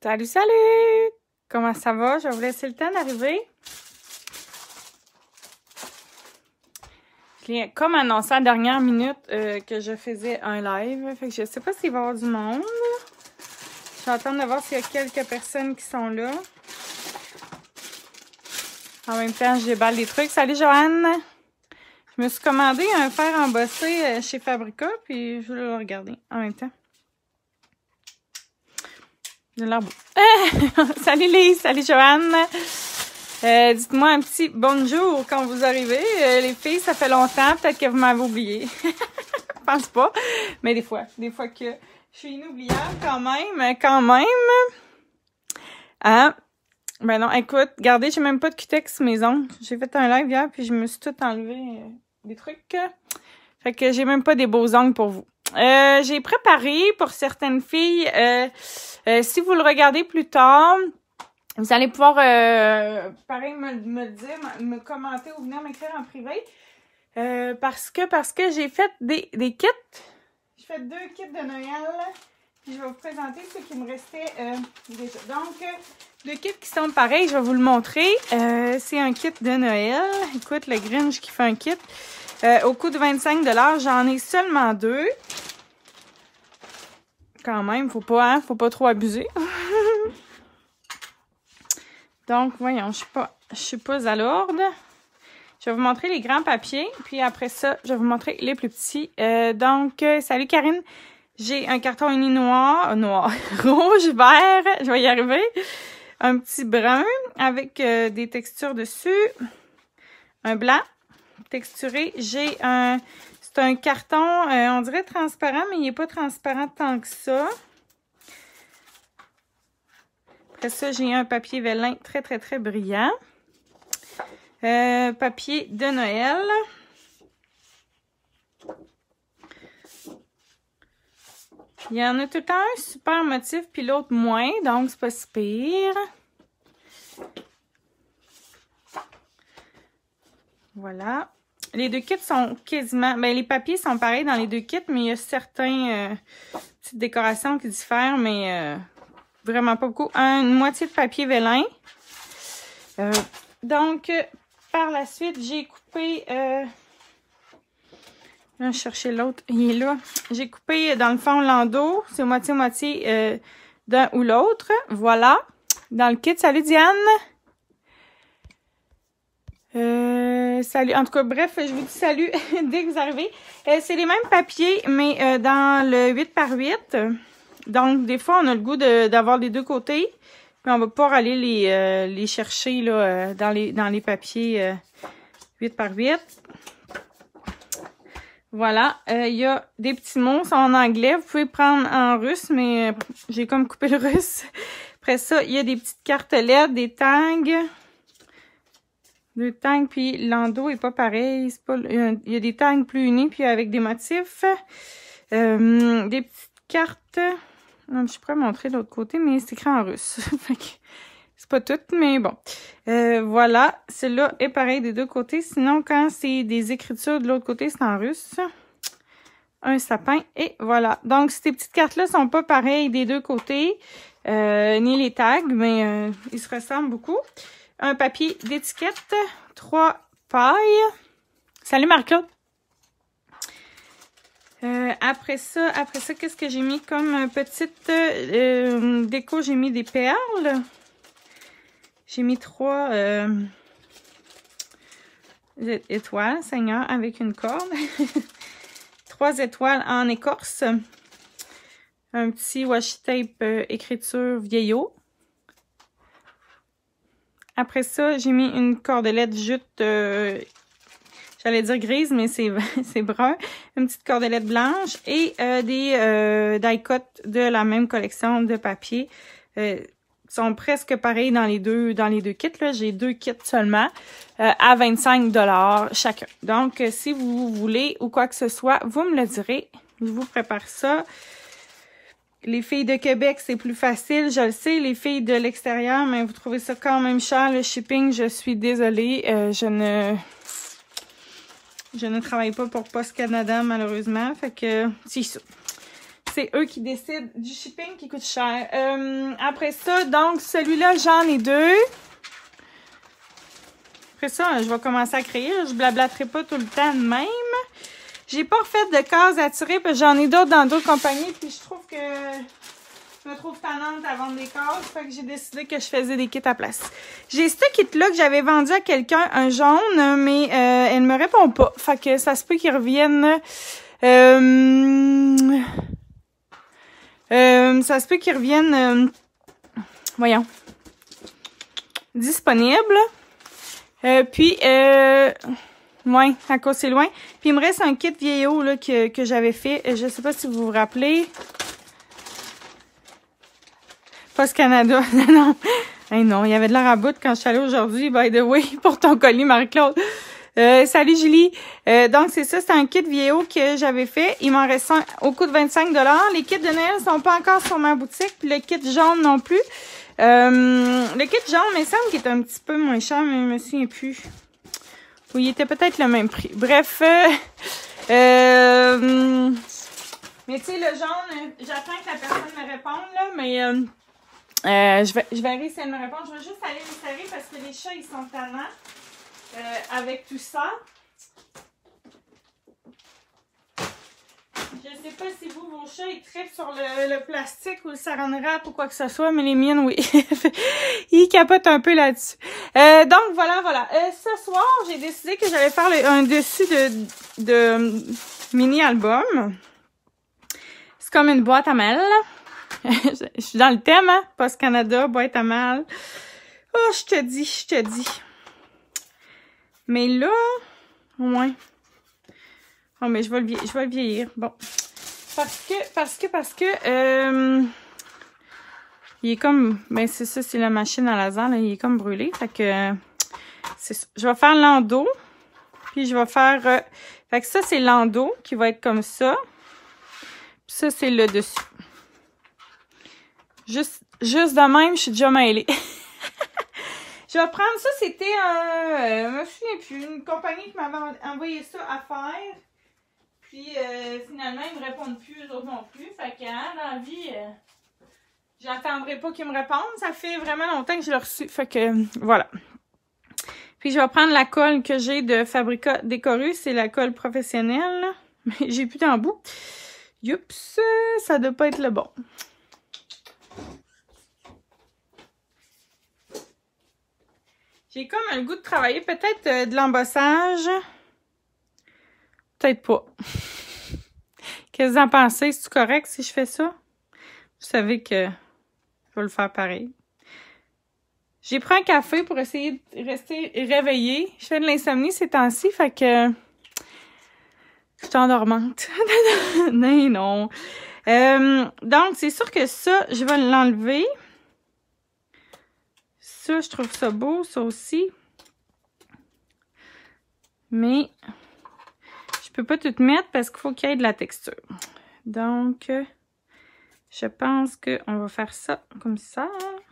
Salut, salut! Comment ça va? Je vais vous laisser le temps d'arriver. Je l'ai comme annoncé à la dernière minute que je faisais un live. Fait que je sais pas s'il va y avoir du monde. Je vais attendre de voir s'il y a quelques personnes qui sont là. En même temps, je déballe des trucs. Salut, Joanne! Je me suis commandé un fer embossé chez Fabrica, puis je voulais le regarder en même temps. De l'air beau. Salut Lise, salut Joanne. Dites-moi un petit bonjour quand vous arrivez. Les filles, ça fait longtemps, peut-être que vous m'avez oublié. Je pense pas, mais des fois que je suis inoubliable quand même. Hein? Ben non, écoute, regardez, j'ai même pas de cutex sur mes ongles. J'ai fait un live hier, puis je me suis tout enlevé des trucs. Fait que j'ai même pas des beaux ongles pour vous. J'ai préparé pour certaines filles, si vous le regardez plus tard, vous allez pouvoir, pareil, me le dire, me commenter ou venir m'écrire en privé. Parce que j'ai fait des kits. J'ai fait 2 kits de Noël. Puis je vais vous présenter ceux qui me restaient déjà. Donc, 2 kits qui sont pareils, je vais vous le montrer. C'est un kit de Noël. Écoute, le Grinch qui fait un kit. Au coût de 25 $, j'en ai seulement 2. Quand même, faut pas trop abuser. Donc, voyons, je suis pas à l'ordre. Je vais vous montrer les grands papiers, puis après ça, je vais vous montrer les plus petits. Donc, salut Karine. J'ai un carton uni noir, rouge, vert, je vais y arriver. Un petit brun avec des textures dessus. Un blanc texturé. J'ai c'est un carton, on dirait transparent, mais il n'est pas transparent tant que ça. Après ça, j'ai un papier vélin très, très, très brillant. Papier de Noël. Il y en a tout le temps un super motif, puis l'autre moins, donc c'est pas si pire. Voilà. Les 2 kits sont quasiment... Ben, les papiers sont pareils dans les 2 kits, mais il y a certaines petites décorations qui diffèrent, mais vraiment pas beaucoup. Une moitié de papier vélin. Donc, par la suite, j'ai coupé... je vais chercher l'autre. Il est là. J'ai coupé, dans le fond, l'endos. C'est moitié-moitié d'un ou l'autre. Voilà. Dans le kit. Salut, Diane! Salut. En tout cas, bref, je vous dis salut dès que vous arrivez. C'est les mêmes papiers, mais dans le 8x8. Donc, des fois, on a le goût d'avoir les 2 côtés. Mais on va pouvoir aller les chercher là, dans les papiers 8x8. Voilà. Il y a des petits mots, c'est en anglais. Vous pouvez prendre en russe, mais j'ai comme coupé le russe. Après ça, il y a des petites cartes LED, des tags. 2 tags, puis l'endos est pas pareil. Il y a des tags plus unis, puis avec des motifs. Des petites cartes. Non, je pourrais montrer de l'autre côté, mais c'est écrit en russe. C'est pas tout, mais bon. Voilà. Celui-là est pareil des 2 côtés. Sinon, quand c'est des écritures de l'autre côté, c'est en russe. Un sapin, et voilà. Donc, ces petites cartes-là sont pas pareilles des 2 côtés, ni les tags, mais ils se ressemblent beaucoup. Un papier d'étiquette, 3 pailles. Salut Marc-Claude! Après ça, qu'est-ce que j'ai mis comme petite déco? J'ai mis des perles. J'ai mis 3 étoiles, Seigneur, avec une corde. 3 étoiles en écorce. Un petit washi tape écriture vieillot. Après ça, j'ai mis une cordelette jute, j'allais dire grise, mais c'est brun. Une petite cordelette blanche et des die-cut de la même collection de papier. Sont presque pareils dans les deux kits. J'ai 2 kits seulement à 25 $ chacun. Donc, si vous voulez ou quoi que ce soit, vous me le direz. Je vous prépare ça. Les filles de Québec, c'est plus facile, je le sais. Les filles de l'extérieur, mais vous trouvez ça quand même cher, le shipping. Je suis désolée. Je ne travaille pas pour Post Canada, malheureusement. Fait que, c'est ça. c'est eux qui décident du shipping qui coûte cher. Après ça, donc, celui-là, j'en ai 2. Après ça, je vais commencer à créer. Je blablaterai pas tout le temps de même. J'ai pas refait de cases à tirer parce que j'en ai d'autres dans d'autres compagnies. Puis je trouve que je me trouve tannante à vendre des cases. Fait que j'ai décidé que je faisais des kits à place. J'ai ce kit-là que j'avais vendu à quelqu'un, un jaune, mais elle me répond pas. Fait que ça se peut qu'il revienne. Ça se peut qu'il revienne. Voyons. Disponible. Ouais, à cause c'est loin. Puis il me reste un kit vieillot là, que j'avais fait. Je sais pas si vous vous rappelez. Post Canada. Non. Hey, non, il y avait de l'air à bout quand je suis allée aujourd'hui, by the way, pour ton colis, Marie-Claude. Salut Julie. Donc c'est ça, c'est un kit vieillot que j'avais fait. Il m'en reste un au coût de 25 $. Les kits de Noël sont pas encore sur ma boutique. Puis le kit jaune non plus. Le kit jaune, il me semble qu'il est un petit peu moins cher, mais je me souviens plus. Oui, il était peut-être le même prix. Bref, mais tu sais, le jaune, j'attends que la personne me réponde, là, mais je verrai si elle me répond. Je vais juste aller les serrer parce que les chats, ils sont tannants avec tout ça. Je sais pas si vous, vos chats, ils trippent sur le plastique ou le saran wrap ou quoi que ce soit, mais les miennes, oui. Ils capotent un peu là-dessus. Donc, voilà. Ce soir, j'ai décidé que j'allais faire un dessus de mini-album. C'est comme une boîte à mal. Je suis dans le thème, hein? Post Canada, boîte à mal. Oh, je te dis. Mais là, ouais. Oh, mais je vais le vieillir. Bon. Parce que, il est comme, ben, c'est ça, c'est la machine à laser, là, il est comme brûlé. Fait que, c'est ça. Je vais faire l'endos. Puis je vais faire, fait que ça, c'est l'endos qui va être comme ça. Puis ça, c'est le dessus. Juste de même, je suis déjà mêlée. Je vais prendre ça, c'était je me souviens plus, une compagnie qui m'avait envoyé ça à faire. Puis finalement, ils me répondent plus, eux autres non plus. Fait que dans la vie, j'attendrai pas qu'ils me répondent. Ça fait vraiment longtemps que je l'ai reçu. Fait que voilà. Puis je vais prendre la colle que j'ai de Fabrica Décorus. C'est la colle professionnelle. Mais j'ai plus d'embout. Youps, ça doit pas être le bon. J'ai comme le goût de travailler peut-être de l'embossage. Peut-être pas. Qu'est-ce que vous en pensez? C'est correct si je fais ça? Vous savez que je vais le faire pareil. J'ai pris un café pour essayer de rester réveillée. Je fais de l'insomnie ces temps-ci, fait que je suis endormante. Non. Donc, c'est sûr que ça, je vais l'enlever. Ça, je trouve ça beau, ça aussi. Mais je peux pas tout mettre parce qu'il faut qu'il y ait de la texture. Donc, je pense qu'on va faire ça comme ça.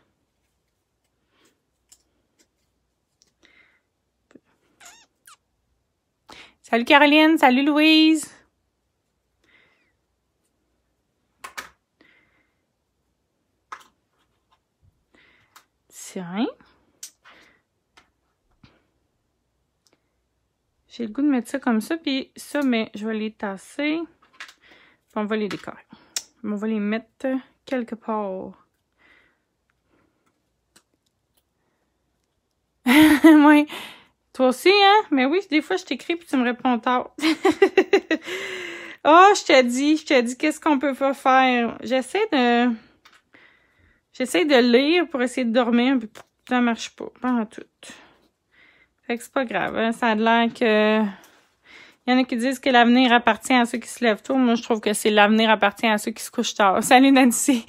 Salut Caroline, salut Louise. Tiens. J'ai le goût de mettre ça comme ça, puis ça, mais je vais les tasser. Puis on va les décorer. On va les mettre quelque part. Oui. Toi aussi, hein? Mais oui, des fois, je t'écris puis tu me réponds tard. Oh, je te dis, qu'est-ce qu'on peut pas faire? J'essaie de lire pour essayer de dormir, puis ça marche pas en tout. Fait que c'est pas grave, hein? Ça a l'air que... Il y en a qui disent que l'avenir appartient à ceux qui se lèvent tôt. Moi, je trouve que c'est l'avenir appartient à ceux qui se couchent tard. Salut Nancy!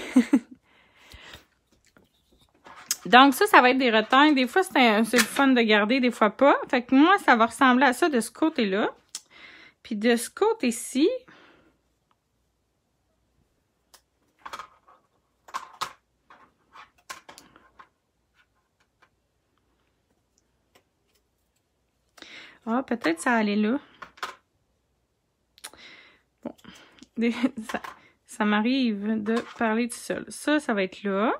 Donc, ça va être des reteints. Des fois, c'est le fun de garder, des fois pas. Fait que moi, ça va ressembler à ça de ce côté-là. Puis de ce côté-ci... Ah, peut-être ça allait là. Bon. Ça m'arrive de parler tout seul. Ça va être là.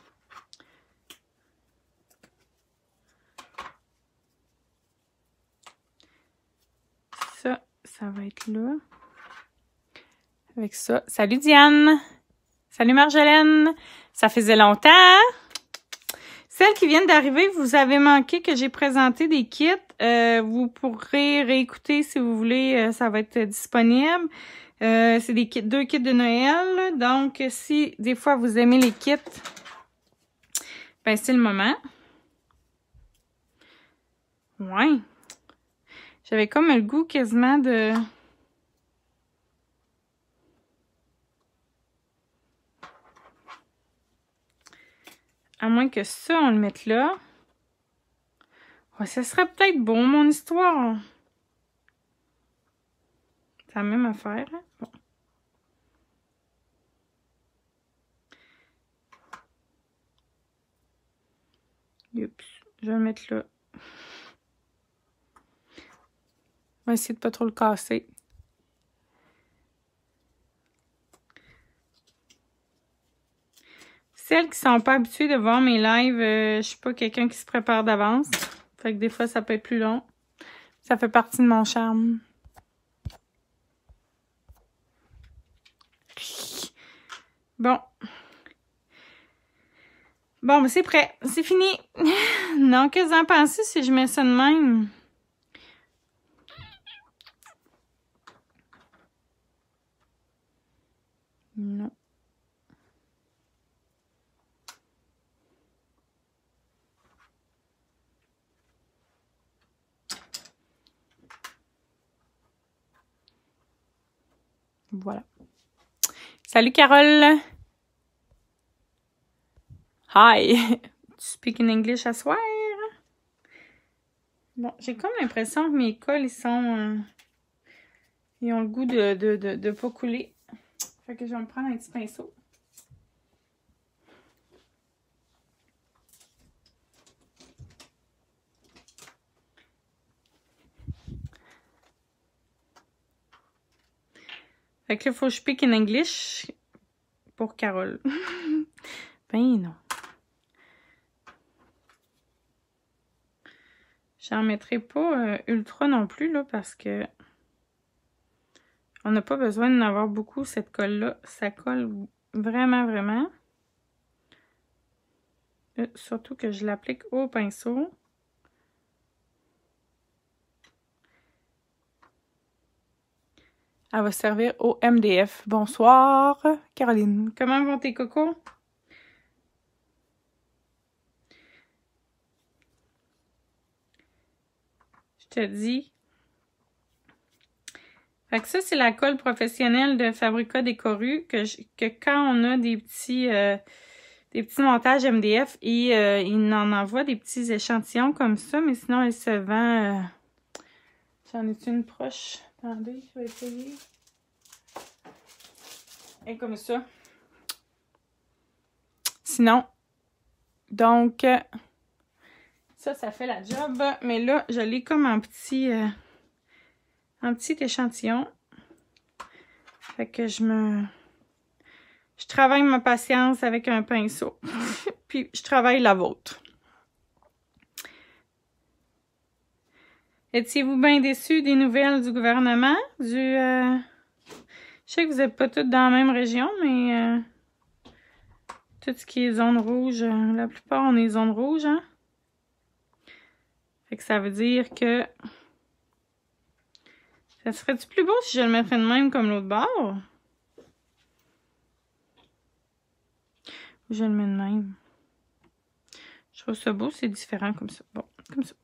Ça va être là. Avec ça. Salut Diane! Salut Marjolaine! Ça faisait longtemps! Celles qui viennent d'arriver, vous avez manqué que j'ai présenté des kits. Vous pourrez réécouter si vous voulez. Ça va être disponible. C'est des kits, 2 kits de Noël. Donc, si des fois vous aimez les kits, ben c'est le moment. Ouais. J'avais comme le goût quasiment de... À moins que ça, on le mette là. Ouais, ça serait peut-être bon, mon histoire. C'est la même affaire, hein? Bon. Oups, je vais le mettre là. On va essayer de pas trop le casser. Celles qui sont pas habituées de voir mes lives, je suis pas quelqu'un qui se prépare d'avance. Fait que des fois, ça peut être plus long. Ça fait partie de mon charme. Bon. Bon, ben c'est prêt. C'est fini. Non, qu'est-ce que vous en pensez si je mets ça de même? Non. Voilà. Salut Carole! Hi! Tu speak in English à soir? Bon, j'ai comme l'impression que mes cols, ils sont... ils ont le goût de pas couler. Fait que je vais me prendre un petit pinceau. Fait que là, il faut que je speak in English pour Carole. Ben non. J'en mettrai pas ultra non plus, là, parce que on n'a pas besoin d'en avoir beaucoup, cette colle-là. Ça colle vraiment, vraiment. Surtout que je l'applique au pinceau. Elle va servir au MDF. Bonsoir, Caroline. Comment vont tes cocos? Je te dis. Fait que ça, c'est la colle professionnelle de Fabrica Décoru que quand on a des petits montages MDF, ils en envoient des petits échantillons comme ça, mais sinon, elle se vend... J'en ai une proche? Attendez, je vais essayer. Et comme ça. Sinon, donc, ça fait la job. Mais là, je l'ai comme en petit échantillon. Fait que je travaille ma patience avec un pinceau. Puis, je travaille la vôtre. Étiez-vous bien déçus des nouvelles du gouvernement? Je sais que vous n'êtes pas toutes dans la même région, mais tout ce qui est zone rouge, la plupart, on est zone rouge, hein? Fait que ça veut dire que ça serait-tu plus beau si je le mettrais de même comme l'autre bord? Ou je le mets de même? Je trouve ça beau, c'est différent comme ça. Bon, comme ça.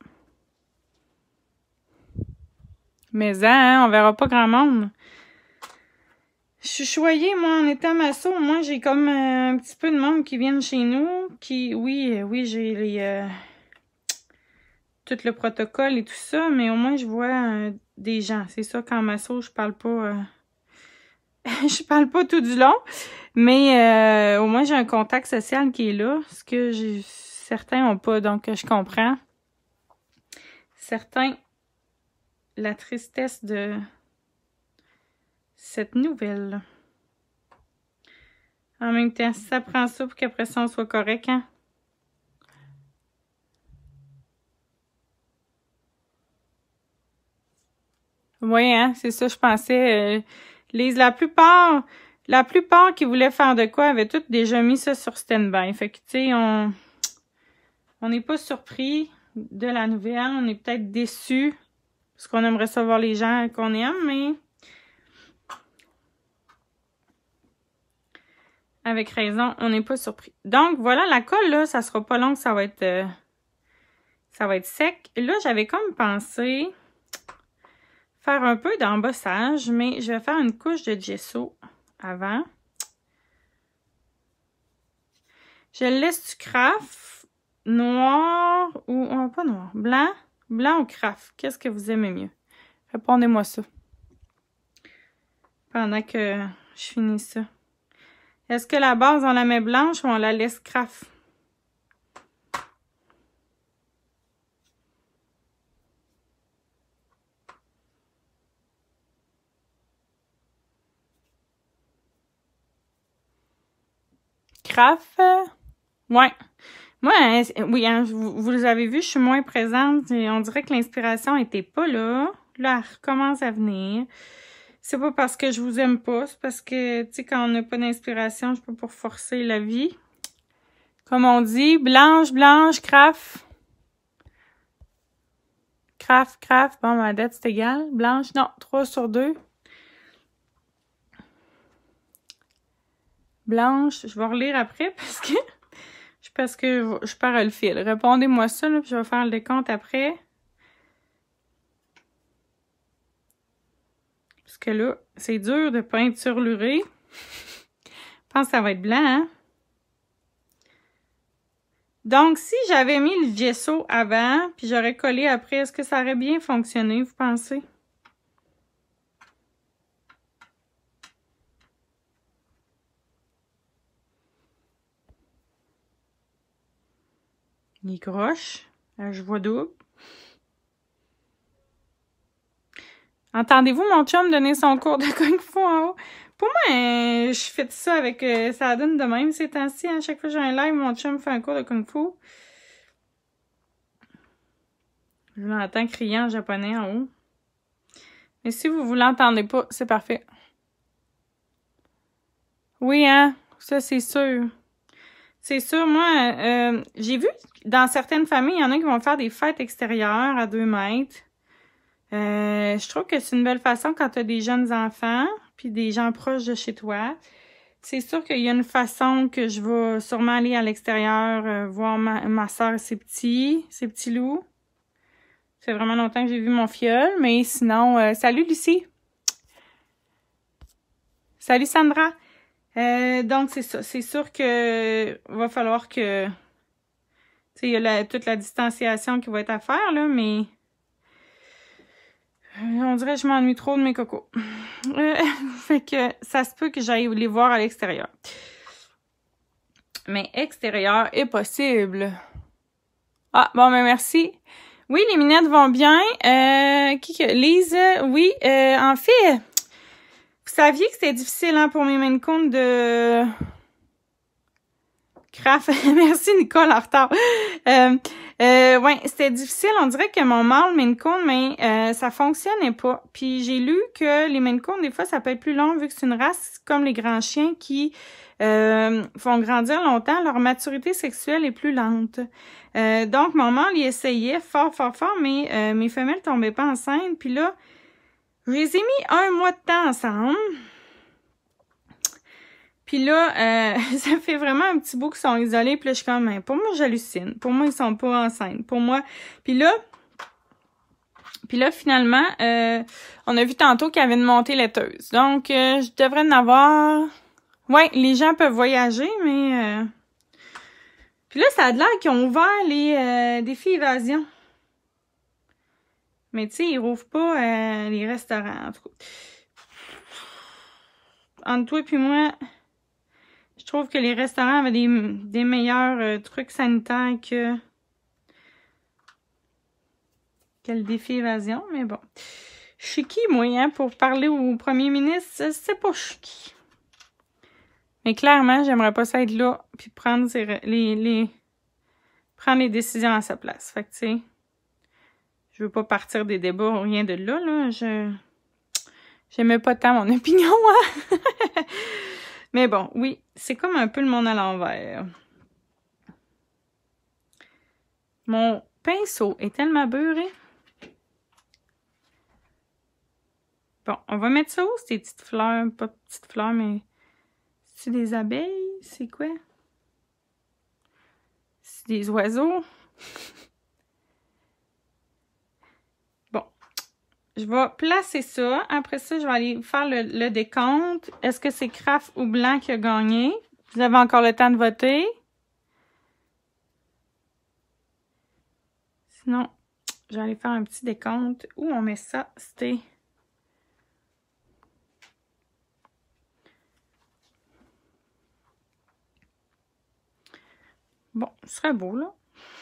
Mais hein, on verra pas grand monde. Je suis choyée, moi, en étant maçon. Moi, j'ai comme un petit peu de monde qui viennent chez nous. Oui, j'ai les... tout le protocole et tout ça, mais au moins, je vois des gens. C'est ça, qu'en maçon, je parle pas... je parle pas tout du long, mais au moins, j'ai un contact social qui est là, ce que certains ont pas, donc je comprends. Certains, la tristesse de cette nouvelle. En même temps, ça prend ça pour qu'après ça, on soit correct, hein? Oui, hein, c'est ça, je pensais. Lise, la plupart qui voulaient faire de quoi avaient toutes déjà mis ça sur stand-by. Fait que, tu sais, on n'est pas surpris de la nouvelle. On est peut-être déçus parce qu'on aimerait savoir les gens qu'on aime, mais avec raison, on n'est pas surpris. Donc, voilà, la colle, là, ça sera pas long, ça va être sec. Là, j'avais comme pensé faire un peu d'embossage, mais je vais faire une couche de gesso avant. Je le laisse du craft noir ou pas noir, blanc ou craft. Qu'est-ce que vous aimez mieux? Répondez-moi ça. Pendant que je finis ça. Est-ce que la base, on la met blanche ou on la laisse craft? Craft? Ouais. Moi, oui, hein, vous avez vu, je suis moins présente. Et on dirait que l'inspiration était pas là. Là, elle recommence à venir. C'est pas parce que je vous aime pas, c'est parce que, tu sais, quand on n'a pas d'inspiration, je peux pas forcer la vie. Comme on dit, blanche, craft. Craft. Bon, ma dette, c'est égal. Blanche, non, 3/2. Blanche, je vais relire après parce que je perds le fil. Répondez-moi ça, là, puis je vais faire le décompte après. Parce que là, c'est dur de peinturer. Je pense que ça va être blanc, hein? Donc, si j'avais mis le gesso avant, puis j'aurais collé après, est-ce que ça aurait bien fonctionné, vous pensez? Il croche. Je vois double. Entendez-vous mon chum donner son cours de Kung Fu en haut? Pour moi, je fais ça avec... ça donne de même ces temps-ci. À chaque fois que j'ai un live, mon chum fait un cours de Kung Fu. Je l'entends crier en japonais en haut. Mais si vous l'entendez pas, c'est parfait. Oui, hein? Ça, c'est sûr. C'est sûr, moi, j'ai vu dans certaines familles, il y en a qui vont faire des fêtes extérieures à 2 mètres. Je trouve que c'est une belle façon quand tu as des jeunes enfants puis des gens proches de chez toi. C'est sûr qu'il y a une façon que je vais sûrement aller à l'extérieur voir ma soeur et ses petits loups. Ça fait vraiment longtemps que j'ai vu mon filleul, mais sinon, salut Lucie! Salut Sandra! Donc, c'est ça. C'est sûr que va falloir que... Tu sais, il y a toute la distanciation qui va être à faire, là, mais... on dirait que je m'ennuie trop de mes cocos. Fait que ça se peut que j'aille les voir à l'extérieur. Mais extérieur est possible. Ah, bon, ben merci. Oui, les minettes vont bien. Lise, oui. En fait, vous saviez que c'était difficile hein, pour mes Maine Coon de... Craft. Merci Nicole en retard. Ouais, c'était difficile. On dirait que mon mâle Maine Coon, mais ça fonctionnait pas. Puis j'ai lu que les Maine Coon, des fois, ça peut être plus long vu que c'est une race comme les grands chiens qui font grandir longtemps. Leur maturité sexuelle est plus lente. Donc, mon mâle, il essayait fort, mais mes femelles tombaient pas enceintes. Puis là, je les ai mis 1 mois de temps ensemble. Puis là, ça fait vraiment un petit bout qu'ils sont isolés. Puis là, je suis comme, pour moi, j'hallucine. Pour moi, ils sont pas enceintes. Pour moi. Puis là, finalement, on a vu tantôt qu'il y avait une montée laiteuse. Donc, je devrais en avoir... Ouais, les gens peuvent voyager, mais... Puis là, ça a l'air qu'ils ont ouvert les défis évasion. Mais tu sais, ils rouvrent pas les restaurants, en tout cas. Entre toi et moi... Je trouve que les restaurants avaient des meilleurs trucs sanitaires que le défi évasion, mais bon. Je suis qui, moi, hein, pour parler au premier ministre? C'est pas je suis qui. Mais clairement, j'aimerais pas ça être là puis prendre prendre les décisions à sa place. Fait que, tu sais, je veux pas partir des débats ou rien de là, là. J'aimais pas tant mon opinion, hein? Mais bon, oui, c'est comme un peu le monde à l'envers. Mon pinceau est tellement beurré. Bon, on va mettre ça où, ces petites fleurs? Pas petites fleurs, mais... C'est des abeilles? C'est quoi? C'est des oiseaux? Bon. Je vais placer ça. Après ça, je vais aller faire le décompte. Est-ce que c'est Craft ou Blanc qui a gagné? Vous avez encore le temps de voter. Sinon, je vais aller faire un petit décompte. Où on met ça? C'était... Bon, ce serait beau, là.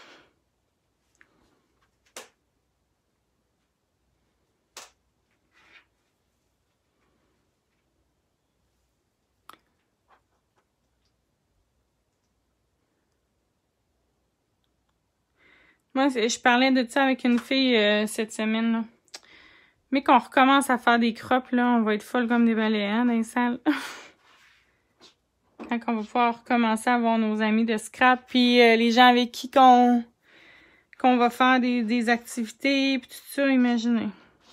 Moi, je parlais de ça avec une fille cette semaine, là. Mais qu'on recommence à faire des crops, là, on va être folle comme des balais, hein, dans les salles. Quand on va pouvoir recommencer à voir nos amis de scrap, puis les gens avec qui qu'on va faire des activités, puis tout ça, imaginez.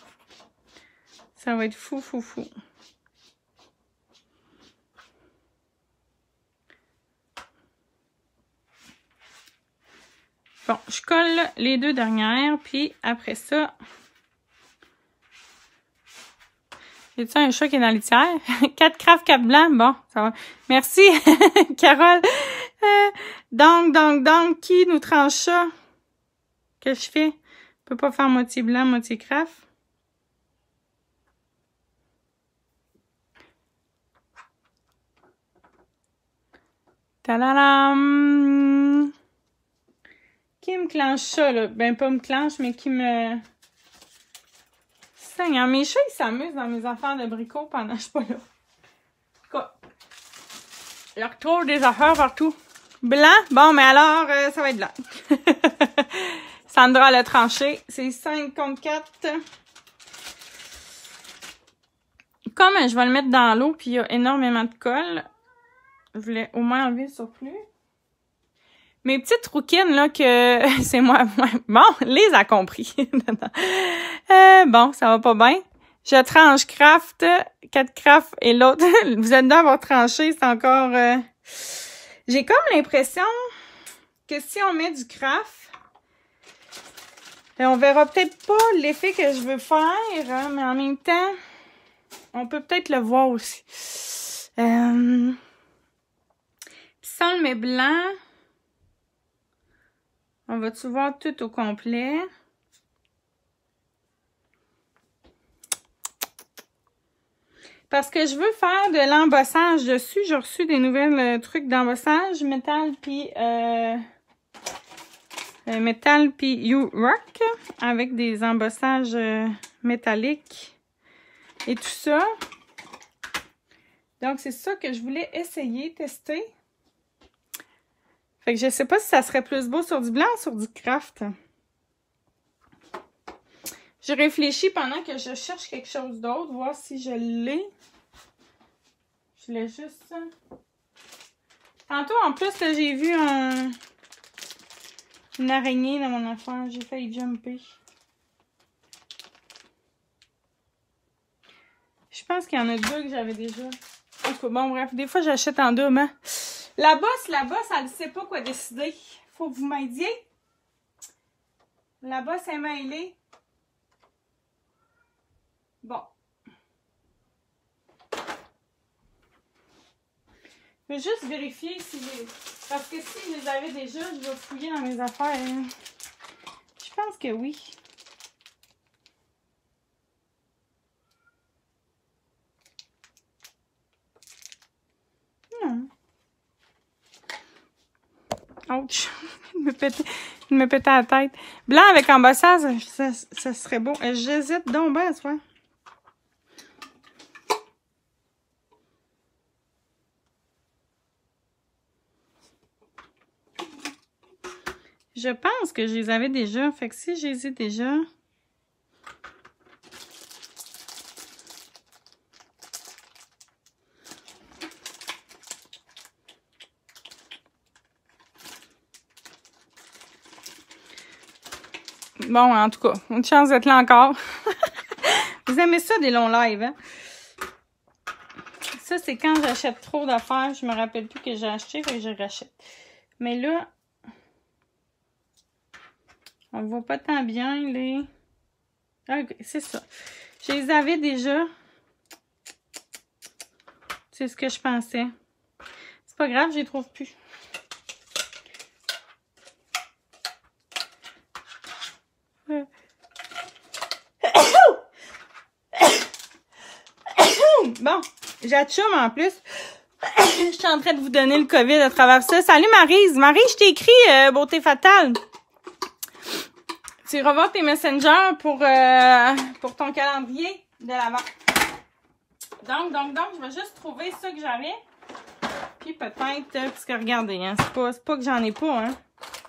Ça va être fou, fou, fou. Bon, je colle les deux dernières, puis après ça... Y a-t-il un chat qui est dans la litière? 4 Craft, 4 blancs. Bon, ça va. Merci, Carole. Donc, qui nous tranche ça? Que je fais? Je peux pas faire moitié blanc, moitié Craft. Tadadam! Qui me clenche ça, là? Ben, pas me clenche, mais qui me... Seigneur, mes chats, ils s'amusent dans mes affaires de bricots pendant que je suis pas là. En tout cas, je retrouve des affaires partout. Blanc? Bon, mais alors, ça va être blanc. Sandra l'a tranché. C'est 5 contre 4. Comme je vais le mettre dans l'eau, puis il y a énormément de colle, je voulais au moins enlever le surplus. Mes petites rouquines, là, que c'est moi. Bon, les a compris. Bon, ça va pas bien. Je tranche Craft, 4 Craft et l'autre. Vous êtes deux à avoir tranché, c'est encore... J'ai comme l'impression que si on met du Craft, on verra peut-être pas l'effet que je veux faire, hein, mais en même temps, on peut peut-être le voir aussi. Puis sans le met blanc... On va-tu voir tout au complet? Parce que je veux faire de l'embossage dessus. J'ai reçu des nouvelles trucs d'embossage. Métal puis U-Rock. Avec des embossages métalliques. Et tout ça. Donc, c'est ça que je voulais essayer, tester. Fait que je sais pas si ça serait plus beau sur du blanc ou sur du Craft. Je réfléchis pendant que je cherche quelque chose d'autre, voir si je l'ai. Je l'ai juste... Tantôt, en plus, j'ai vu une araignée dans mon affaire. J'ai failli jumper. Je pense qu'il y en a deux que j'avais déjà. En tout cas, bon, bref, des fois, j'achète en double, hein. La bosse, elle ne sait pas quoi décider. Faut que vous m'aidiez. La bosse est mêlée. Bon. Je vais juste vérifier si j'ai... Parce que si je les avais déjà, je vais fouiller dans mes affaires. Je pense que oui. Non. Ouch! Il me pétait la tête. Blanc avec embossage, ça serait beau. J'hésite donc bien, soit. Je pense que je les avais déjà. Fait que si je les ai déjà... Bon, en tout cas, une chance d'être là encore. Vous aimez ça, des longs lives, hein? Ça, c'est quand j'achète trop d'affaires. Je me rappelle plus que j'ai acheté, fait que je rachète. Mais là, on voit pas tant bien les... Ah, ok, c'est ça. Je les avais déjà. C'est ce que je pensais. C'est pas grave, je les trouve plus. Bon, j'atchume en plus. Je suis en train de vous donner le COVID à travers ça. Salut Maryse. Maryse, je t'ai écrit Beauté Fatale. Tu revois tes messengers pour ton calendrier de l'avant. Donc, je vais juste trouver ça que j'avais. Puis peut-être, parce que regardez, hein, c'est pas que j'en ai pas, hein.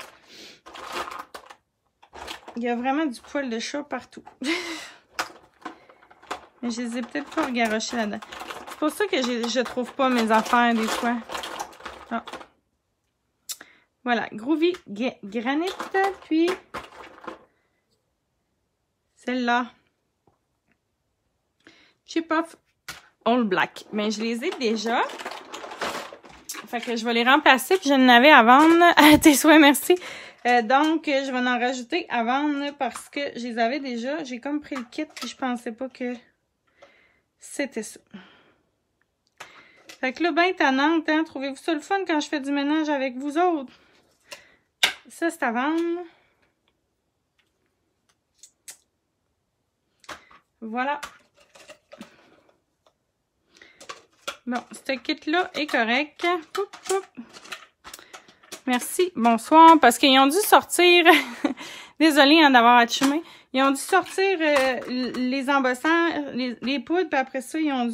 Il y a vraiment du poil de chat partout. Mais je les ai peut-être pas regarochés là-dedans. C'est pour ça que je trouve pas mes affaires des fois. Ah. Voilà, Groovy Granite, puis celle-là. Chip Off All Black. Mais je les ai déjà. Fait que je vais les remplacer, puis je n'en avais à vendre. À tes souhaits, merci. Donc, je vais en rajouter à vendre parce que je les avais déjà. J'ai comme pris le kit, puis je pensais pas que c'était ça. Fait que là, ben tannante, hein? Trouvez-vous ça le fun quand je fais du ménage avec vous autres? Ça, c'est à vendre. Voilà. Bon, ce kit-là est correct. Poup, poup. Merci. Bonsoir. Parce qu'ils ont dû sortir... Désolée hein, d'avoir atchumé. Ils ont dû sortir les embossants, les poudres, puis après ça, ils ont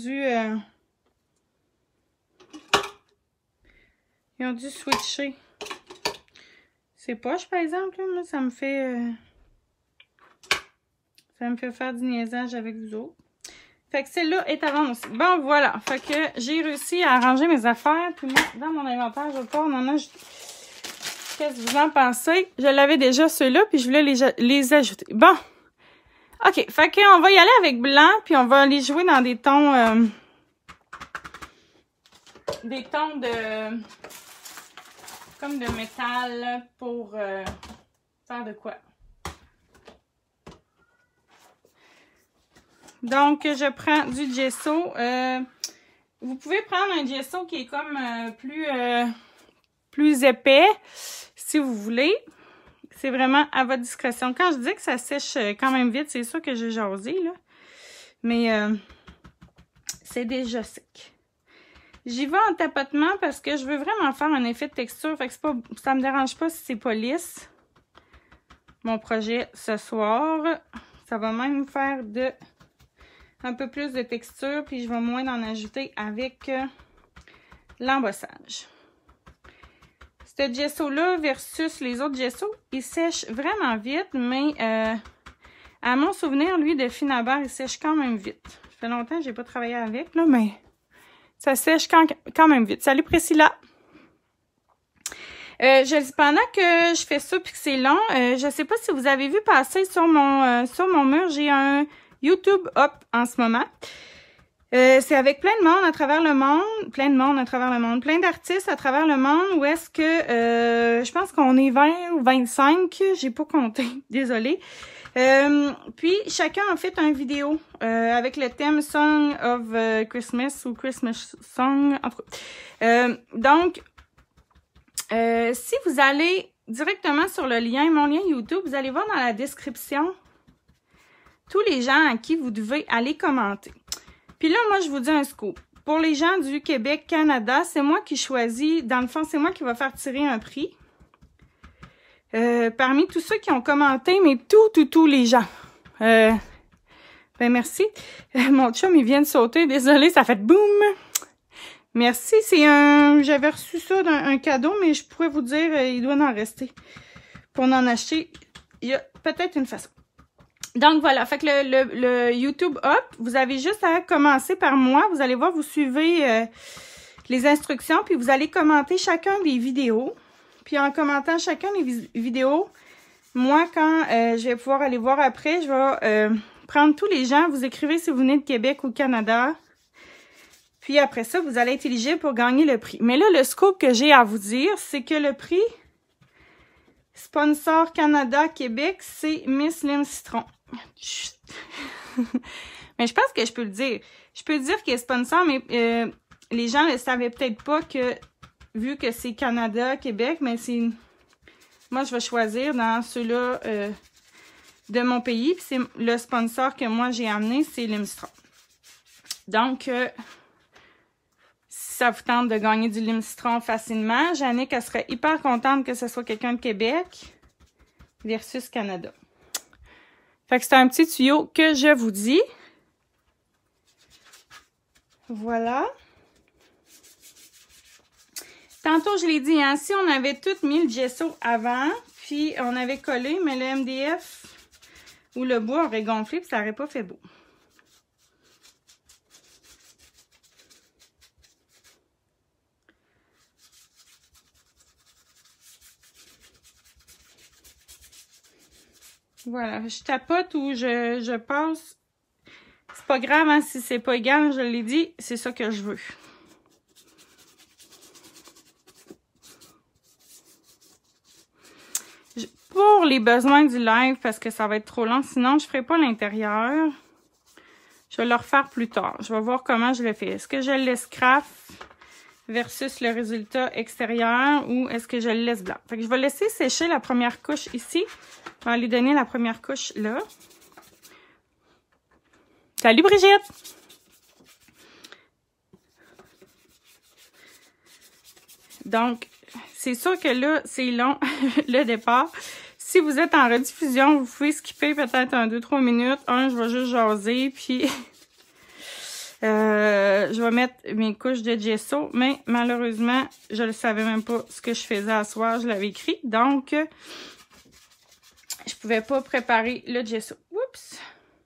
dû switcher. C'est poche, par exemple, là, moi, ça me fait faire du niaisage avec vous autres. Fait que celle-là est à vendre aussi. Bon, voilà. Fait que j'ai réussi à arranger mes affaires. Puis moi, dans mon inventaire, je vais pas en ajouter. Qu'est-ce que vous en pensez? Je l'avais déjà ceux-là, puis je voulais les ajouter. Bon. OK. Fait qu'on va y aller avec blanc, puis on va les jouer dans des tons... des tons de... comme de métal pour faire de quoi? Donc, je prends du gesso. Vous pouvez prendre un gesso qui est comme plus épais, si vous voulez. C'est vraiment à votre discrétion. Quand je dis que ça sèche quand même vite, c'est sûr que j'ai jasé, là. Mais c'est déjà sec. J'y vais en tapotement parce que je veux vraiment faire un effet de texture. Fait que ça me dérange pas si c'est pas lisse. Mon projet ce soir. Ça va même faire un peu plus de texture. Puis je vais moins en ajouter avec l'embossage. Ce gesso-là versus les autres gessos, il sèche vraiment vite. Mais à mon souvenir, lui, de Finabar, il sèche quand même vite. Ça fait longtemps que j'ai pas travaillé avec, là, mais... ça sèche quand même vite. Salut Priscilla! Pendant que je fais ça puis que c'est long, je sais pas si vous avez vu passer sur mon mur, j'ai un YouTube Up en ce moment. C'est avec plein de monde à travers le monde. Plein d'artistes à travers le monde. Où est-ce que... je pense qu'on est 20 ou 25. J'ai pas compté. Désolée. Puis, chacun a fait une vidéo avec le thème Song of Christmas ou Christmas Song. En tout cas. Donc, si vous allez directement sur le lien, mon lien YouTube, vous allez voir dans la description tous les gens à qui vous devez aller commenter. Puis là, moi, je vous dis un scoop. Pour les gens du Québec, Canada, c'est moi qui choisis. Dans le fond, c'est moi qui va faire tirer un prix. Parmi tous ceux qui ont commenté, mais tous les gens. Ben merci. Mon chum, il vient de sauter. Désolé, ça fait boum. Merci, j'avais reçu ça d'un cadeau, mais je pourrais vous dire, il doit en rester pour en acheter, il y a peut-être une façon. Donc, voilà. Fait que le YouTube Hop, vous avez juste à commencer par moi. Vous allez voir, vous suivez les instructions, puis vous allez commenter chacun des vidéos. Puis en commentant chacun des vidéos, moi, quand je vais pouvoir aller voir après, je vais prendre tous les gens. Vous écrivez si vous venez de Québec ou Canada. Puis après ça, vous allez être éligible pour gagner le prix. Mais là, le scoop que j'ai à vous dire, c'est que le prix sponsor Canada-Québec, c'est Miss Lim Citron. Mais je pense que je peux le dire. Je peux dire qu'il est sponsor, mais les gens ne le savaient peut-être pas que, vu que c'est Canada-Québec, mais c'est... Moi, je vais choisir dans ceux-là de mon pays. Puis c'est le sponsor que moi, j'ai amené, c'est Lim Citron. Donc, si ça vous tente de gagner du Lim Citron facilement, Jannick, elle serait hyper contente que ce soit quelqu'un de Québec versus Canada. Fait que c'est un petit tuyau que je vous dis. Voilà. Tantôt, je l'ai dit, hein, si on avait tout mis le gesso avant, puis on avait collé, mais le MDF ou le bois aurait gonflé, puis ça n'aurait pas fait beau. Voilà, je tapote ou je passe. C'est pas grave, hein, si c'est pas égal, je l'ai dit, c'est ça que je veux. Pour les besoins du live, parce que ça va être trop long, sinon je ne ferai pas l'intérieur. Je vais le refaire plus tard. Je vais voir comment je le fais. Est-ce que je le laisse craft versus le résultat extérieur ou est-ce que je le laisse blanc? Fait que je vais laisser sécher la première couche ici. Je vais aller donner la première couche là. Salut Brigitte! Donc, c'est sûr que là, c'est long, le départ. Si vous êtes en rediffusion, vous pouvez skipper peut-être 2-3 minutes. Je vais juste jaser, puis je vais mettre mes couches de gesso. Mais malheureusement, je ne savais même pas ce que je faisais à soir. Je l'avais écrit, donc je pouvais pas préparer le gesso. Oups!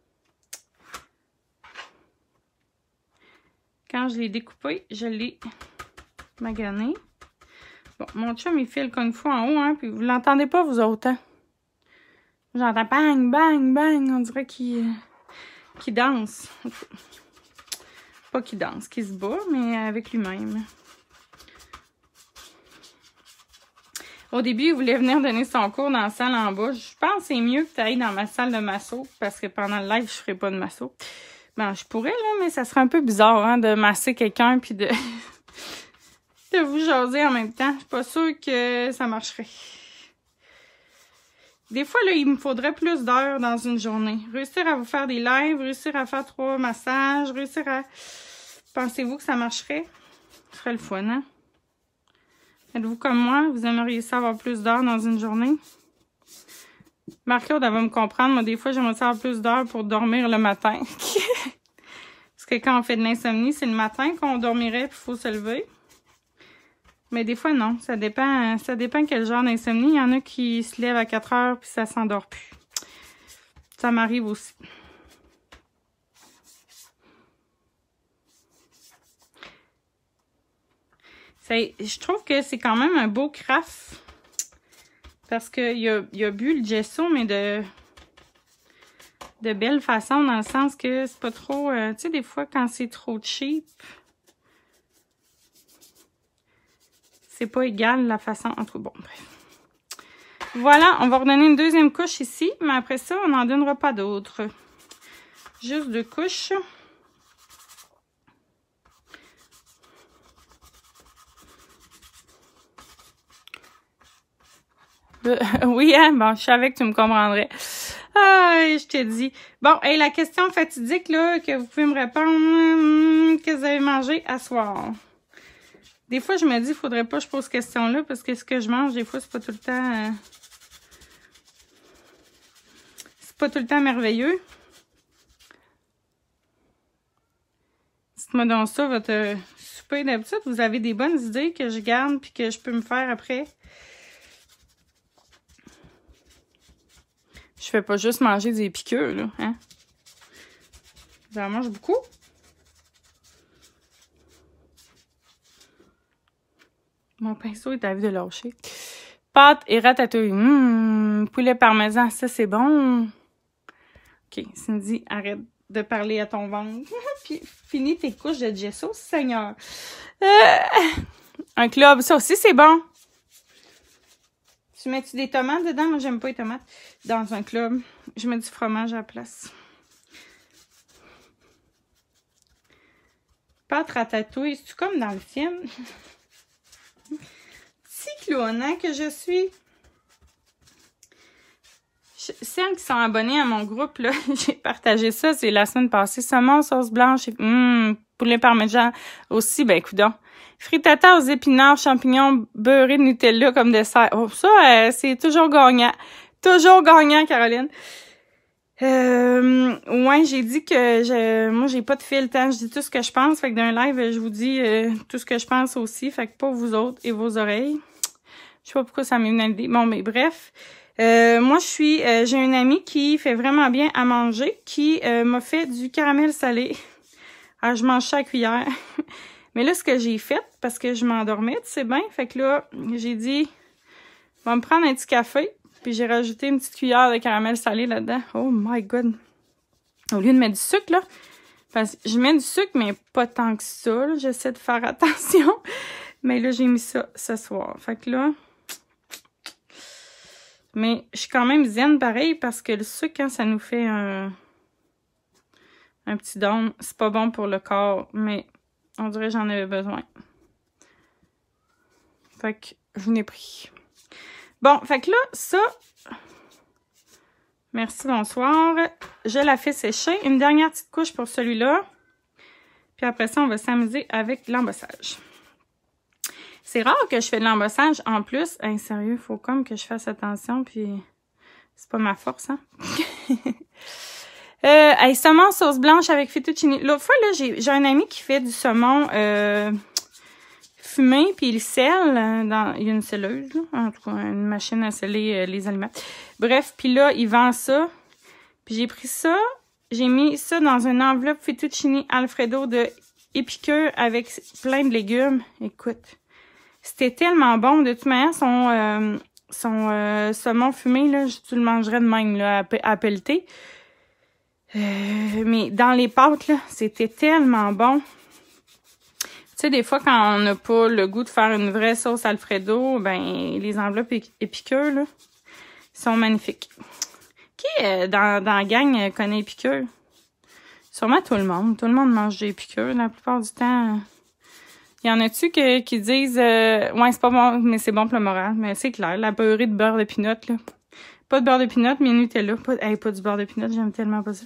Quand je l'ai découpé, je l'ai magané. Bon, mon chum, il fait le kung fu en haut, hein, puis vous l'entendez pas, vous autres, hein? J'entends bang, bang, bang, on dirait qu'il danse. Pas qu'il danse, qu'il se bat, mais avec lui-même. Au début, il voulait venir donner son cours dans la salle en bas. Je pense que c'est mieux que tu ailles dans ma salle de masso, parce que pendant le live, je ferai pas de masso. Ben, je pourrais, là, mais ça serait un peu bizarre, hein, de masser quelqu'un, puis de... de vous jaser en même temps. Je suis pas sûre que ça marcherait. Des fois, là, il me faudrait plus d'heures dans une journée. Réussir à vous faire des lives, réussir à faire 3 massages, réussir à... Pensez-vous que ça marcherait? Ce serait le fun, hein? Êtes-vous comme moi? Vous aimeriez ça avoir plus d'heures dans une journée? Marc-Claude, elle va me comprendre. Moi, des fois, j'aimerais ça avoir plus d'heures pour dormir le matin. Parce que quand on fait de l'insomnie, c'est le matin qu'on dormirait puis il faut se lever. Mais des fois, non. Ça dépend quel genre d'insomnie. Il y en a qui se lèvent à 4 heures puis ça s'endort plus. Ça m'arrive aussi. Je trouve que c'est quand même un beau craft. Parce qu'il a bu le gesso, mais de belle façon, dans le sens que c'est pas trop... tu sais, des fois, quand c'est trop cheap... C'est pas égal la façon... En tout cas, bon, bref. Voilà, on va redonner une deuxième couche ici, mais après ça, on n'en donnera pas d'autres. Juste 2 couches. Oui, hein? Bon, je savais que tu me comprendrais. Ah, je te dis. Bon, et la question fatidique, là, que vous pouvez me répondre, que vous avez mangé à soir? Des fois, je me dis, il faudrait pas que je pose cette question-là, parce que ce que je mange, des fois, c'est pas tout le temps... c'est pas tout le temps merveilleux. Dites-moi donc ça, votre souper d'habitude. Vous avez des bonnes idées que je garde, puis que je peux me faire après. Je fais pas juste manger des piqûres, là, hein. J'en mange beaucoup. Mon pinceau est à vue de lâcher. Pâtes et ratatouille. Poulet parmesan, ça, c'est bon. OK, Cindy, arrête de parler à ton ventre. Puis, finis tes couches de gesso, Seigneur. Un club, ça aussi, c'est bon. Tu mets-tu des tomates dedans? Moi, j'aime pas les tomates. Dans un club, je mets du fromage à la place. Pâte ratatouille, c'est-tu comme dans le film? Petit clown, hein, que je suis. Celles qui sont abonnées à mon groupe, là, j'ai partagé ça, c'est la semaine passée. Saumon, sauce blanche, poulet parmesan aussi, ben, coudonc. Frittata aux épinards, champignons, beurré de Nutella comme dessert. Oh, ça, c'est toujours gagnant. Toujours gagnant, Caroline. Ouais, j'ai dit que moi, j'ai pas de filtre, hein. Je dis tout ce que je pense. Fait que dans un live, je vous dis tout ce que je pense aussi. Fait que pas vous autres et vos oreilles. Je sais pas pourquoi ça m'est venu à l'idée. Bon, mais bref. Moi, j'ai une amie qui fait vraiment bien à manger, qui m'a fait du caramel salé. Alors, je mange ça à cuillère. Mais là, ce que j'ai fait, parce que je m'endormais, tu sais bien, fait que là, j'ai dit, je vais me prendre un petit café, puis j'ai rajouté une petite cuillère de caramel salé là-dedans. Oh my God! Au lieu de mettre du sucre, là, parce que je mets du sucre, mais pas tant que ça, j'essaie de faire attention. Mais là, j'ai mis ça ce soir. Fait que là... Mais je suis quand même zen pareil, parce que le sucre, quand ça nous fait un petit don, c'est pas bon pour le corps, mais... On dirait que j'en avais besoin. Fait que je n'ai pris. Bon, fait que là, ça... Merci, bonsoir. Je la fais sécher. Une dernière petite couche pour celui-là. Puis après ça, on va s'amuser avec l'embossage. C'est rare que je fais de l'embossage en plus. Hey, sérieux, faut comme que je fasse attention, puis c'est pas ma force, hein? Hey, saumon sauce blanche avec fettuccine. L'autre fois, là, j'ai un ami qui fait du saumon fumé, puis il scelle il y a une selleuse, là, en tout cas, une machine à sceller les aliments. Bref, puis là, il vend ça. Puis j'ai pris ça, j'ai mis ça dans une enveloppe fettuccine Alfredo de épicure avec plein de légumes. Écoute, c'était tellement bon. De toute manière, son saumon fumé, là, tu le mangerais de même, là, à pelleter. Mais dans les pâtes, là, c'était tellement bon. Tu sais, des fois, quand on n'a pas le goût de faire une vraie sauce Alfredo, ben, les enveloppes épicure, là, sont magnifiques. Qui, dans la gang, connaît épicure? Sûrement tout le monde. Tout le monde mange des épicures. La plupart du temps, il y en a-tu qui disent, ouais, c'est pas bon, mais c'est bon pour le moral. Mais c'est clair, la beurrée de beurre de pinot, là. Pas de beurre de pinot, mais Nutella. Pas du beurre de pinot, j'aime tellement pas ça.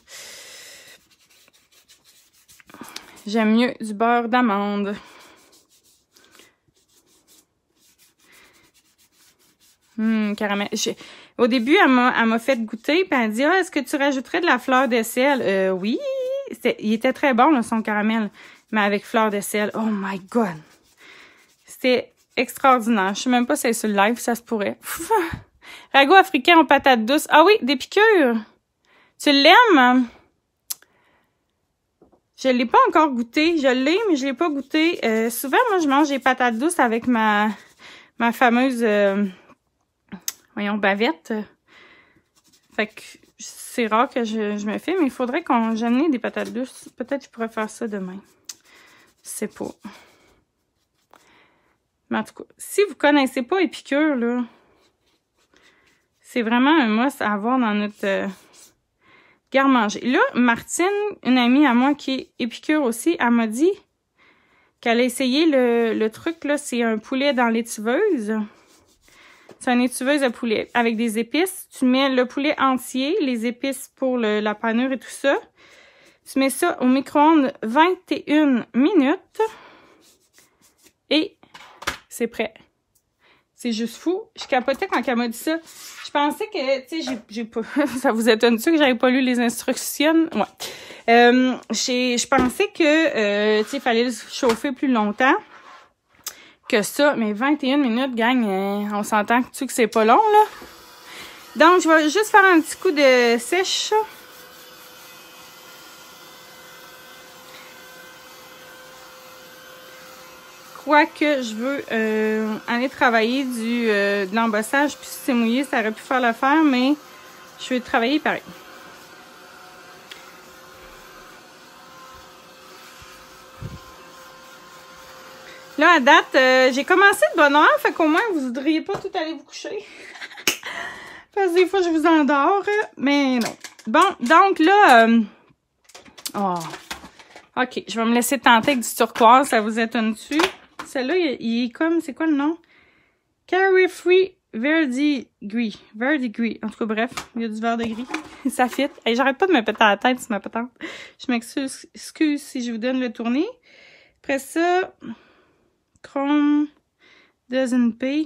J'aime mieux du beurre d'amande. Caramel. Au début, elle m'a fait goûter, puis elle dit, ah, est-ce que tu rajouterais de la fleur de sel? Oui. Il était très bon, là, son caramel, mais avec fleur de sel. Oh my God! C'était extraordinaire. Je sais même pas si c'est sur le live, ça se pourrait. Ragoût africain aux patates douces. Ah oui, des piqûres. Tu l'aimes? Je l'ai pas encore goûté. Je l'ai, mais je l'ai pas goûté. Souvent, moi, je mange des patates douces avec ma fameuse, bavette. Fait que c'est rare que je me fais, mais il faudrait j'en ai des patates douces. Peut-être que je pourrais faire ça demain. Je sais pas. Mais en tout cas, si vous connaissez pas épicure, là, c'est vraiment un must à avoir dans notre garde-manger. Là, Martine, une amie à moi qui est épicure aussi, elle m'a dit qu'elle a essayé le truc, là, c'est un poulet dans l'étuveuse. C'est une étuveuse à poulet avec des épices. Tu mets le poulet entier, les épices pour la panure et tout ça. Tu mets ça au micro-ondes 21 minutes. Et c'est prêt. C'est juste fou. Je capotais quand elle m'a dit ça. Je pensais que, tu sais, j'ai pas... ça vous étonne-tu que j'avais pas lu les instructions? Ouais. Je pensais que, tu sais, il fallait le chauffer plus longtemps que ça. Mais 21 minutes, gang, on s'entend que c'est pas long, là. Donc, je vais juste faire un petit coup de sèche. Quoique je veux aller travailler de l'embossage, puis si c'est mouillé, ça aurait pu faire l'affaire, mais je vais travailler pareil. Là, à date, j'ai commencé de bonne heure, fait qu'au moins, vous ne voudriez pas tout aller vous coucher. Parce que des fois, je vous endors, mais non. Bon, donc là... oh. OK, je vais me laisser tenter avec du turquoise, ça vous étonne-tu? Celle-là, il est comme... C'est quoi le nom? Carefree Verdigris. Verdigris. En tout cas, bref, il y a du vert de gris. Ça fit. Hey, j'arrête pas de me péter à la tête, c'est ma pétante. Je m'excuse si je vous donne le tournis. Après ça... Chrome doesn't pay.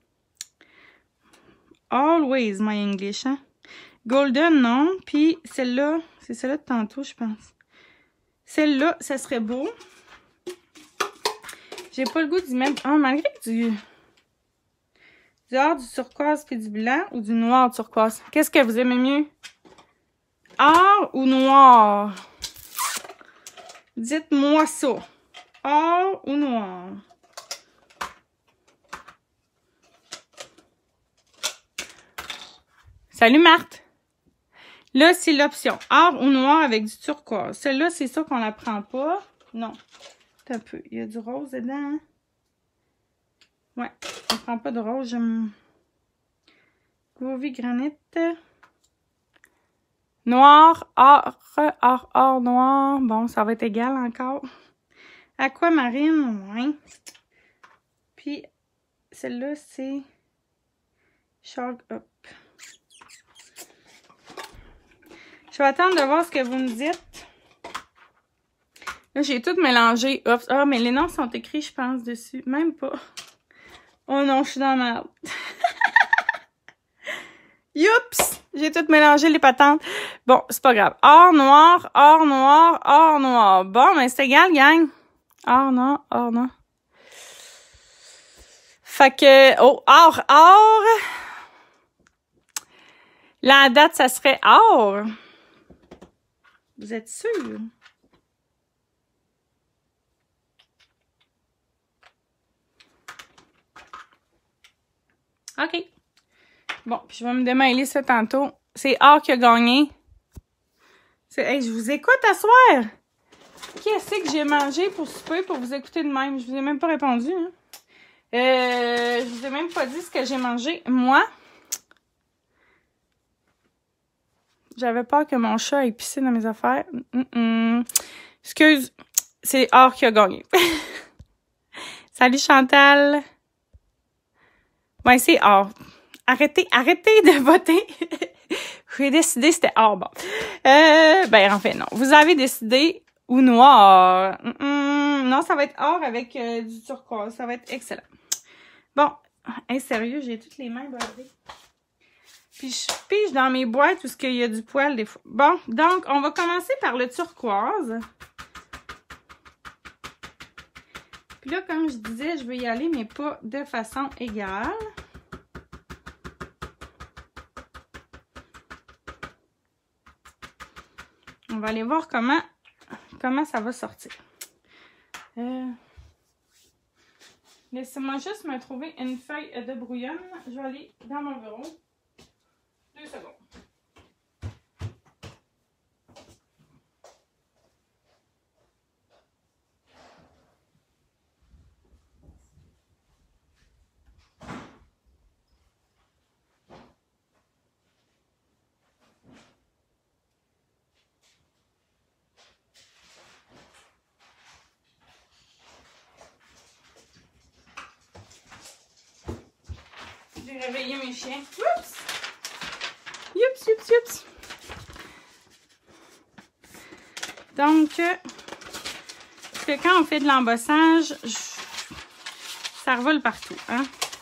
Always my English, hein? Golden, non. Puis celle-là, c'est celle-là de tantôt, je pense. Celle-là, ça serait beau. J'ai pas le goût d'y mettre... Oh, malgré du or, du turquoise puis du blanc ou du noir turquoise. Qu'est-ce que vous aimez mieux? Or ou noir? Dites-moi ça. Or ou noir? Salut Marthe! Là, c'est l'option or ou noir avec du turquoise. Celle-là, c'est ça qu'on la prend pas. Non. Un peu. Il y a du rose dedans. Hein? Ouais. On ne prend pas de rose. J'aime. Groovy Granite. Noir, or, noir. Bon, ça va être égal encore. Aquamarine, ouais. Puis, celle-là, c'est Shark Up. Je vais attendre de voir ce que vous me dites. Là, j'ai tout mélangé. Oups. Ah, mais les noms sont écrits, je pense, dessus. Même pas. Oh non, je suis dans la merde. Youps! J'ai tout mélangé, les patentes. Bon, c'est pas grave. Or noir, or noir, or noir. Bon, mais c'est égal, gang. Or noir, or noir. Fait que... Oh, or. La date, ça serait or. Vous êtes sûr? OK. Bon, puis je vais me démêler ça tantôt. C'est or qui a gagné. Hey, je vous écoute à soir. Qu'est-ce que j'ai mangé pour souper pour vous écouter de même? Je vous ai même pas répondu. Hein? Je vous ai même pas dit ce que j'ai mangé. Moi, j'avais peur que mon chat ait pissé dans mes affaires. Excuse, c'est or qui a gagné. Salut Chantal. Ouais, c'est or. Arrêtez de voter. J'ai décidé c'était or. Bon. Ben, en fait, non. Vous avez décidé ou noir. Non, ça va être or avec du turquoise. Ça va être excellent. Bon. Hey, sérieux, j'ai toutes les mains bordées. Puis je pige dans mes boîtes où il y a du poil des fois. Bon, donc, on va commencer par le turquoise. Puis là, comme je disais, je vais y aller, mais pas de façon égale. On va aller voir comment ça va sortir. Laissez-moi juste me trouver une feuille de brouillonne. Je vais aller dans mon bureau. 2 secondes. J'ai réveillé mes chiens. Oups! Youps! Donc, parce que quand on fait de l'embossage, ça revole partout, hein?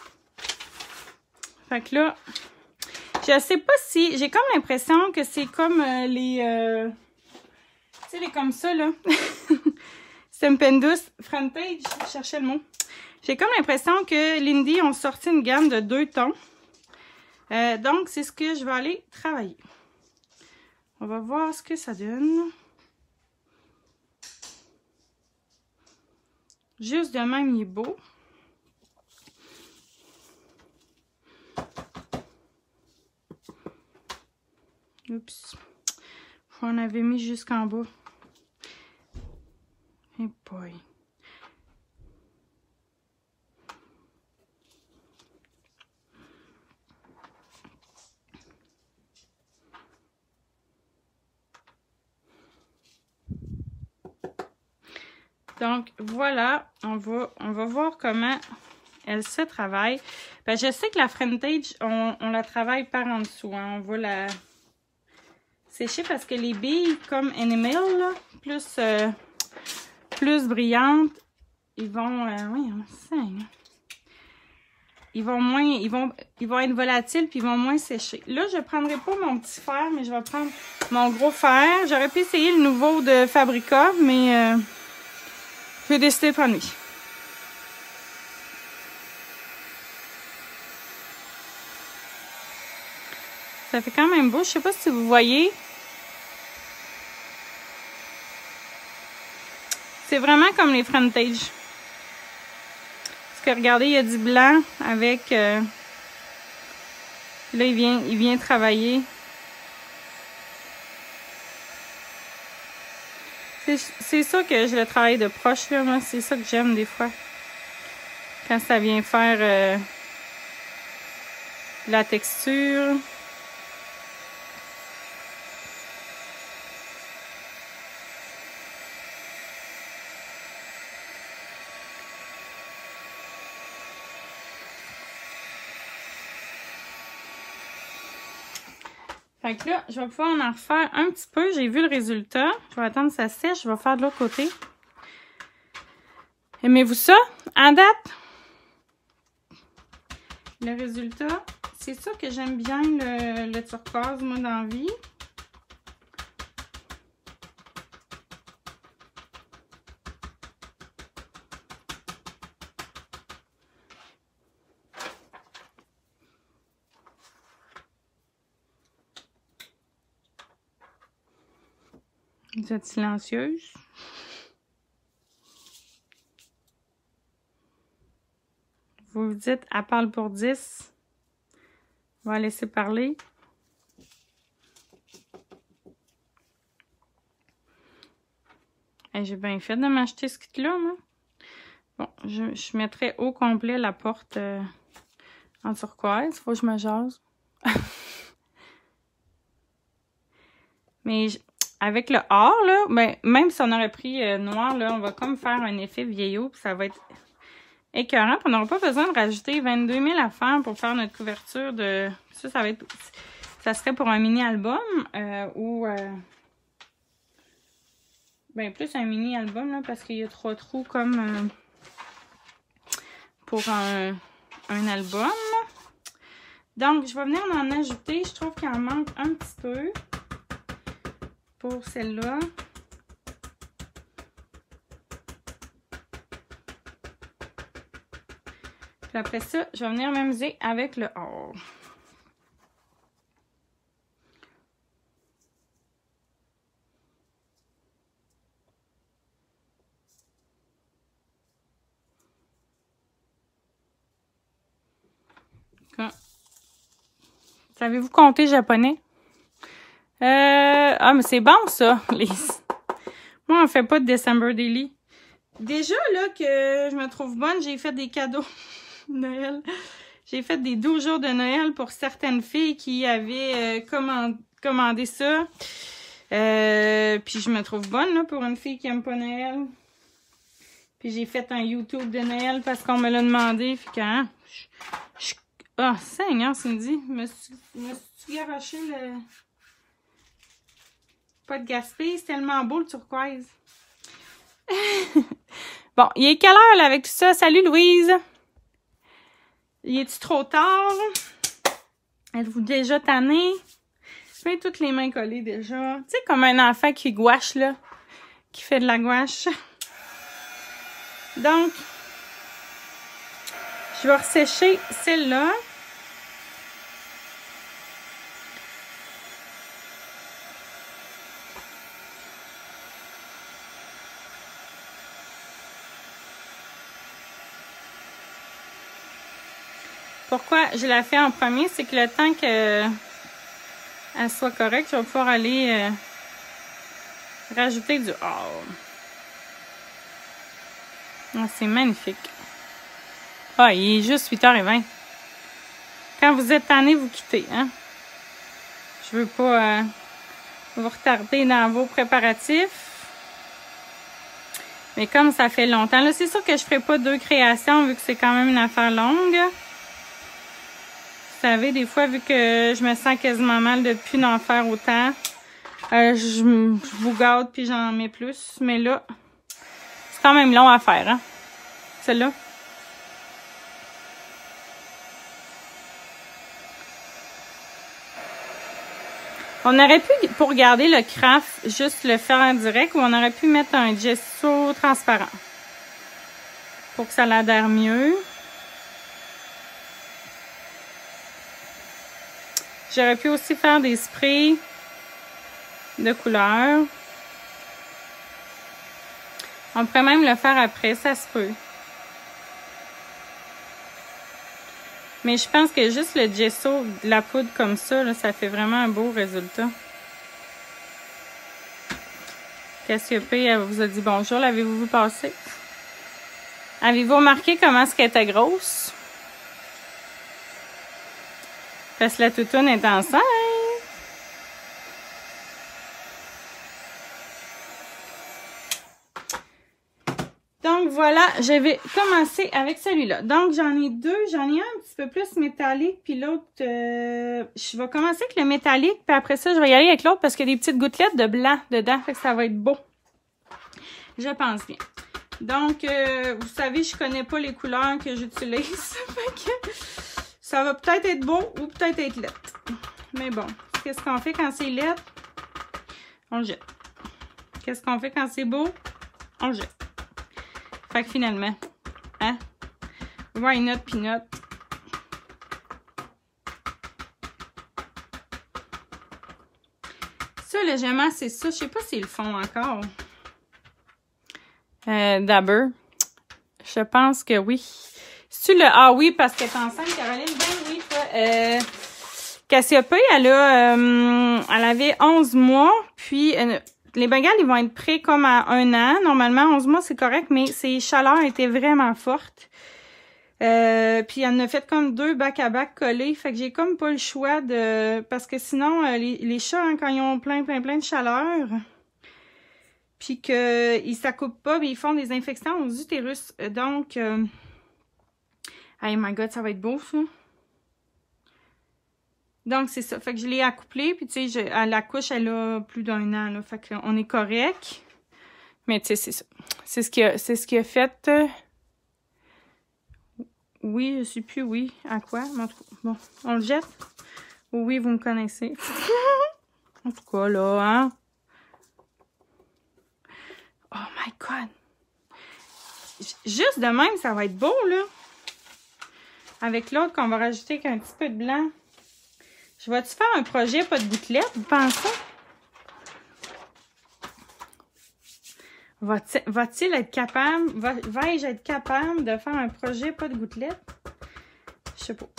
Fait que là, je sais pas si... J'ai comme l'impression que c'est comme les... tu sais, les comme ça, là. Stempendous Frontage, je cherchais le mot. J'ai comme l'impression que Lindy ont sorti une gamme de 2 tons. Donc, c'est ce que je vais aller travailler. On va voir ce que ça donne. Juste de même, il est beau. Oups. On avait mis jusqu'en bas. Et boy. Donc, voilà, on va voir comment elle se travaille. Ben, je sais que la frontage, on la travaille par en dessous. Hein. On va la sécher parce que les billes, comme enamel, là, plus brillantes, ils vont... oui, ils vont être volatiles puis ils vont moins sécher. Là, je ne prendrai pas mon petit fer, mais je vais prendre mon gros fer. J'aurais pu essayer le nouveau de Fabrica, mais... j'ai décidé de prendre lui. Ça fait quand même beau. Je sais pas si vous voyez. C'est vraiment comme les frontage. Parce que regardez, il y a du blanc avec... là, il vient travailler. C'est ça que je le travaille de proche, là. Moi, c'est ça que j'aime des fois. Quand ça vient faire la texture. Fait que là, je vais pouvoir en refaire un petit peu. J'ai vu le résultat. Je vais attendre que ça sèche. Je vais faire de l'autre côté. Aimez-vous ça? En date, le résultat, c'est ça que j'aime bien, le turquoise, moi, dans la vie. Vous êtes silencieuse. Vous vous dites, elle parle pour 10. On va laisser parler. J'ai bien fait de m'acheter ce kit-là, moi. Bon, je mettrai au complet la porte en turquoise. Faut que je me jase. Mais avec le or, là, ben, même si on aurait pris noir, là, on va comme faire un effet vieillot. Puis ça va être écœurant. On n'aura pas besoin de rajouter 22 000 affaires pour faire notre couverture de... Ça va être... Ça serait pour un mini-album ou... ben, plus un mini-album, là, parce qu'il y a 3 trous comme pour un album. Donc, je vais venir en ajouter. Je trouve qu'il en manque un petit peu pour celle-là. Puis après ça, je vais venir m'amuser avec le or. Savez-vous compter japonais? Ah, mais c'est bon, ça, Lise. Moi, on fait pas de December Daily. Déjà, là, que je me trouve bonne, j'ai fait des cadeaux de Noël. J'ai fait des 12 jours de Noël pour certaines filles qui avaient commandé ça. Puis je me trouve bonne, là, pour une fille qui aime pas Noël. Puis j'ai fait un YouTube de Noël parce qu'on me l'a demandé. Puis quand... Oh, Seigneur, Cindy, me suis garoché le... Pas de gaspille, c'est tellement beau le turquoise. Bon, il est quelle heure là avec tout ça? Salut Louise! Il est-tu trop tard? Êtes-vous déjà tannée? Fais toutes les mains collées déjà. Tu sais, comme un enfant qui gouache, là. Qui fait de la gouache. Donc, je vais ressécher celle-là. Pourquoi je la fais en premier, c'est que le temps qu'elle soit correcte, je vais pouvoir aller rajouter du or. Oh, c'est magnifique. Ah, il est juste 8h20. Quand vous êtes tanné, vous quittez, hein? Je veux pas vous retarder dans vos préparatifs. Mais comme ça fait longtemps, là, c'est sûr que je ferai pas 2 créations vu que c'est quand même une affaire longue. Vous savez, des fois, vu que je me sens quasiment mal de plus d'en faire autant, je vous gâte puis j'en mets plus. Mais là, c'est quand même long à faire, hein? Celle-là. On aurait pu, pour garder le craft, juste le faire en direct ou on aurait pu mettre un gesso transparent pour que ça l'adhère mieux. J'aurais pu aussi faire des sprays de couleur. On pourrait même le faire après, ça se peut. Mais je pense que juste le gesso, de la poudre comme ça, là, ça fait vraiment un beau résultat. Cassiopée, elle vous a dit bonjour, l'avez-vous vu passer? Avez-vous remarqué comment est-ce qu'elle était grosse? Parce que la toutoune est enceinte. Donc voilà, je vais commencer avec celui-là. Donc j'en ai 2, j'en ai un petit peu plus métallique, puis l'autre, je vais commencer avec le métallique, puis après ça, je vais y aller avec l'autre parce qu'il y a des petites gouttelettes de blanc dedans, fait que ça va être beau. Je pense bien. Donc, vous savez, je connais pas les couleurs que j'utilise, fait que ça va peut-être être beau ou peut-être être laid. Mais bon, qu'est-ce qu'on fait quand c'est laid? On le jette. Qu'est-ce qu'on fait quand c'est beau? On le jette. Fait que finalement, hein? Why not peanut? Ça, le gemma, c'est ça. Je sais pas s'ils le font encore. Dabber. Je pense que oui. C'est-tu le... Ah oui, parce qu'elle est enceinte, Caroline. Ben oui, toi. Cassiopée, elle avait 11 mois, puis... les bengales, ils vont être prêts comme à 1 an. Normalement, 11 mois, c'est correct, mais ses chaleurs étaient vraiment fortes. Puis elle en a fait comme 2 back-à-back collés. Fait que j'ai comme pas le choix de... Parce que sinon, les chats, hein, quand ils ont plein de chaleur, puis qu'ils s'accoupent pas, ils font des infections aux utérus. Donc, hey my God, ça va être beau, ça. Donc, c'est ça. Fait que je l'ai accouplé. Puis, tu sais, à la couche, elle a plus d'1 an. Là. Fait qu'on est correct. Mais, tu sais, c'est ça. C'est ce qui a fait... Oui, je sais plus, oui. À quoi? Bon, on le jette? Oui, vous me connaissez. En tout cas, là, hein? Oh my God! Juste de même, ça va être beau, là. Avec l'autre qu'on va rajouter avec un petit peu de blanc. Je vais-tu faire un projet pas de gouttelettes, vous pensez? Va-t-il être capable, vais-je être capable de faire un projet pas de gouttelettes? Je sais pas.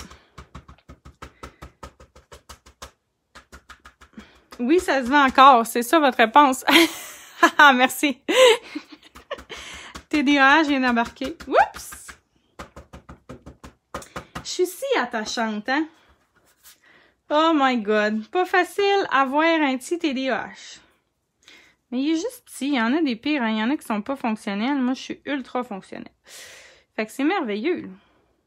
Oui, ça se vend encore, c'est ça votre réponse. Ah, merci. TDAH vient d'embarquer. Oups! Je suis si attachante, hein? Oh my God. Pas facile avoir un petit TDAH. Mais il est juste petit. Il y en a des pires. Hein? Il y en a qui sont pas fonctionnels. Moi, je suis ultra fonctionnelle. Fait que c'est merveilleux. Tu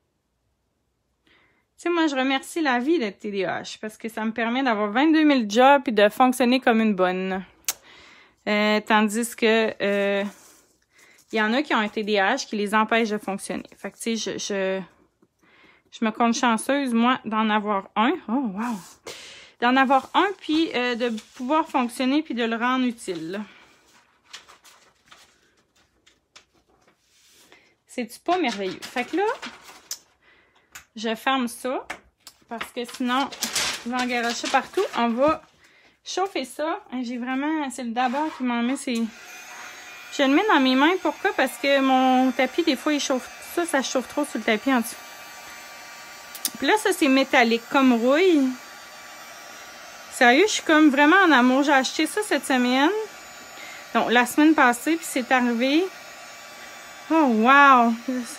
sais, moi, je remercie la vie d'être TDAH parce que ça me permet d'avoir 22 000 jobs et de fonctionner comme une bonne. Tandis que il y en a qui ont un TDAH qui les empêche de fonctionner. Fait que, tu sais, je me compte chanceuse, moi, d'en avoir un. Oh, wow! D'en avoir un, puis de pouvoir fonctionner, puis de le rendre utile. C'est-tu pas merveilleux? Fait que là, je ferme ça, parce que sinon, je vais en garocher partout. On va chauffer ça. J'ai vraiment... C'est le d'abord qui m'en met ses... Je le mets dans mes mains. Pourquoi? Parce que mon tapis, des fois, il chauffe. Ça chauffe trop sur le tapis en dessous. Puis là, ça, c'est métallique comme rouille. Sérieux, je suis comme vraiment en amour. J'ai acheté ça cette semaine. Donc, la semaine passée, puis c'est arrivé. Oh, wow!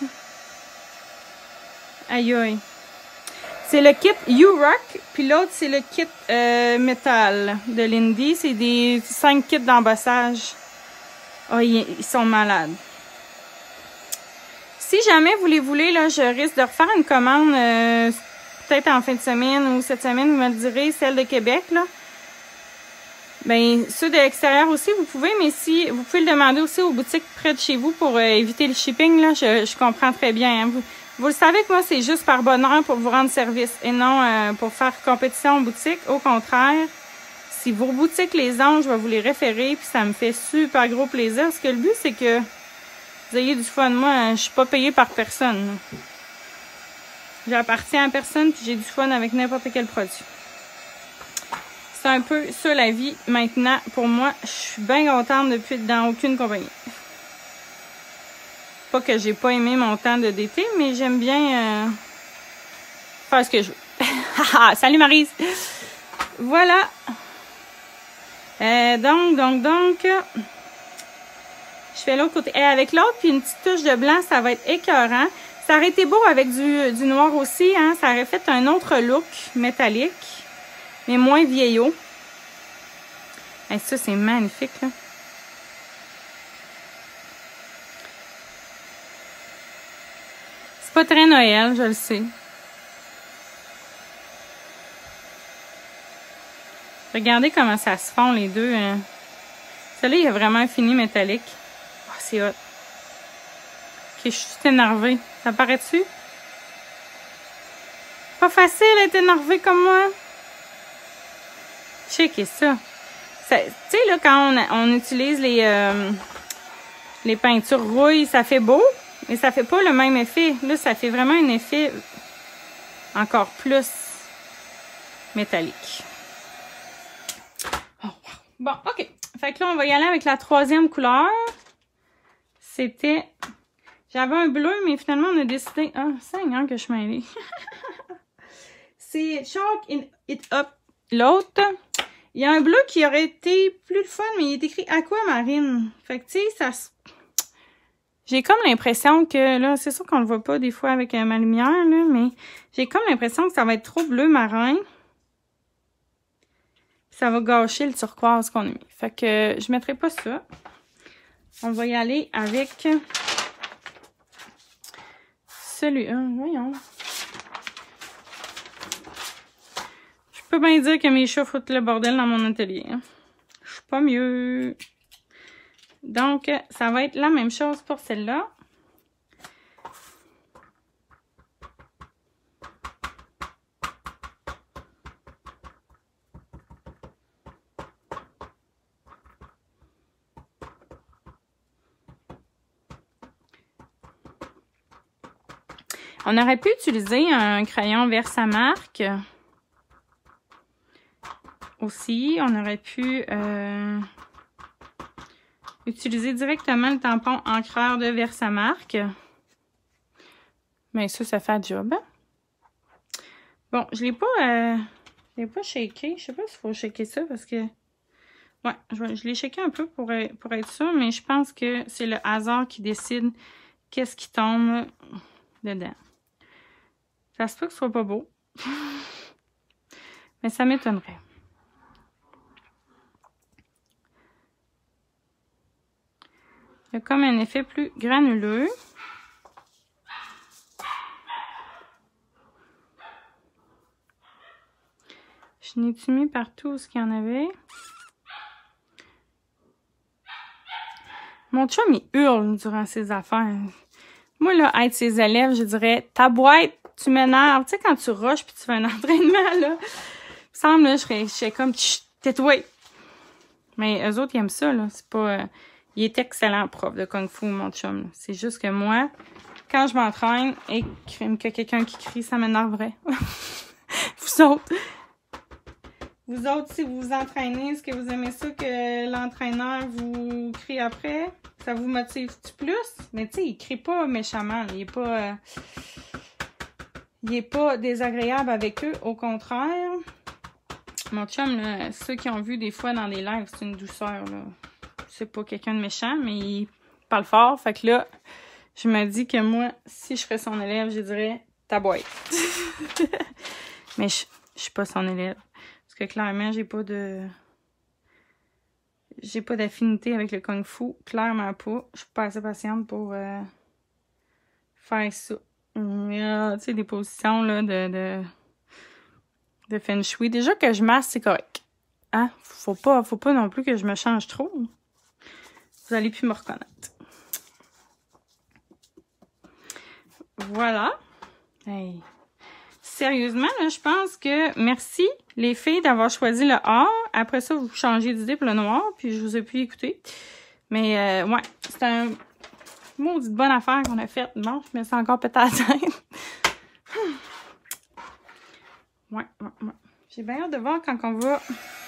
Aïe, aïe. C'est le kit U-Rock, puis l'autre, c'est le kit métal de Lindy. C'est des 5 kits d'embossage. Oh, ils sont malades. Si jamais vous les voulez, là, je risque de refaire une commande peut-être en fin de semaine ou cette semaine, vous me le direz, celle de Québec, là. Ben, ceux de l'extérieur aussi, vous pouvez, mais si vous pouvez le demander aussi aux boutiques près de chez vous pour éviter le shipping, là, je comprends très bien. Hein. Vous le savez que moi, c'est juste par bonheur pour vous rendre service et non pour faire compétition en boutique. Au contraire, si vos boutiques les ont, je vais vous les référer, puis ça me fait super gros plaisir. Parce que le but, c'est que vous ayez du fun. Moi, je suis pas payée par personne. J'appartiens à personne, puis j'ai du fun avec n'importe quel produit. C'est un peu ça la vie maintenant. Pour moi, je suis bien contente depuis dans aucune compagnie. Pas que j'ai pas aimé mon temps de d'été, mais j'aime bien faire ce que je veux. Salut Maryse! Voilà. Donc, je fais l'autre côté. Et avec l'autre, puis une petite touche de blanc, ça va être écœurant. Ça aurait été beau avec du noir aussi, hein. Ça aurait fait un autre look métallique. Mais moins vieillot. Et ça, c'est magnifique, là. C'est pas très Noël, je le sais. Regardez comment ça se fond, les deux. Hein. Celui-là, il a vraiment un fini métallique. Oh, c'est hot. Ok, je suis toute énervée. Ça paraît-tu? Pas facile d'être énervée comme moi. Checkez ça. Tu sais, là, quand on utilise les peintures rouilles, ça fait beau, mais ça fait pas le même effet. Là, ça fait vraiment un effet encore plus métallique. Oh, wow. Bon, OK. Fait que là, on va y aller avec la troisième couleur. C'était... J'avais un bleu, mais finalement, on a décidé... Ah, Seigneur que je suis mêlée. C'est Chalk It Up. L'autre... Il y a un bleu qui aurait été plus le fun, mais il est écrit Aquamarine. Fait que, tu sais, ça... J'ai comme l'impression que, là, c'est sûr qu'on le voit pas des fois avec ma lumière, là, mais j'ai comme l'impression que ça va être trop bleu marin. Ça va gâcher le turquoise qu'on a mis. Fait que je mettrai pas ça. On va y aller avec celui-là. Voyons. Je peux bien dire que mes chats foutent le bordel dans mon atelier. Hein. Je suis pas mieux. Donc, ça va être la même chose pour celle-là. On aurait pu utiliser un crayon Versamark. Aussi, on aurait pu utiliser directement le tampon encreur de Versamark. Mais ça fait le job. Bon, je l'ai pas shaké. Je sais pas s'il faut shaker ça parce que... Ouais, je l'ai shaké un peu pour être sûr, mais je pense que c'est le hasard qui décide qu'est-ce qui tombe dedans. Ça se peut que ce soit pas beau. Mais ça m'étonnerait. Il y a comme un effet plus granuleux. Je n'ai-tu mis partout ce qu'il y en avait? Mon chum, il hurle durant ses affaires. Moi, là, être ses élèves, je dirais, ta boîte, tu m'énerves. Tu sais, quand tu rushes puis tu fais un entraînement, là, il me semble, là, je serais comme, tais-toi. Mais eux autres, ils aiment ça, là. C'est pas... il est excellent prof de Kung Fu, mon chum. C'est juste que moi, quand je m'entraîne et que quelqu'un qui crie, ça m'énerverait. Vous autres, si vous vous entraînez, est-ce que vous aimez ça que l'entraîneur vous crie après? Ça vous motive-tu plus? Mais tu sais, il crie pas méchamment. Là. Il est pas... il est pas désagréable avec eux, au contraire. Mon chum, là, ceux qui ont vu des fois dans des lives, c'est une douceur, là. C'est pas quelqu'un de méchant, mais il parle fort. Fait que là, je me dis que moi, si je serais son élève, je dirais ta boîte. Mais je suis pas son élève. Parce que clairement, j'ai pas d'affinité avec le Kung Fu. Clairement pas. Je suis pas assez patiente pour faire ça. Tu sais, des positions là, de Feng Shui. Déjà que je masse, c'est correct. Hein? Faut pas non plus que je me change trop. Vous allez plus me reconnaître. Voilà. Hey. Sérieusement, là, je pense que merci les filles d'avoir choisi le or. Après ça, vous changez d'idée pour le noir, puis je vous ai pu écouter. Mais ouais, c'est un maudite bonne affaire qu'on a faite. Bon, je me sens encore péter à la tête. Ouais. J'ai bien hâte de voir quand on va...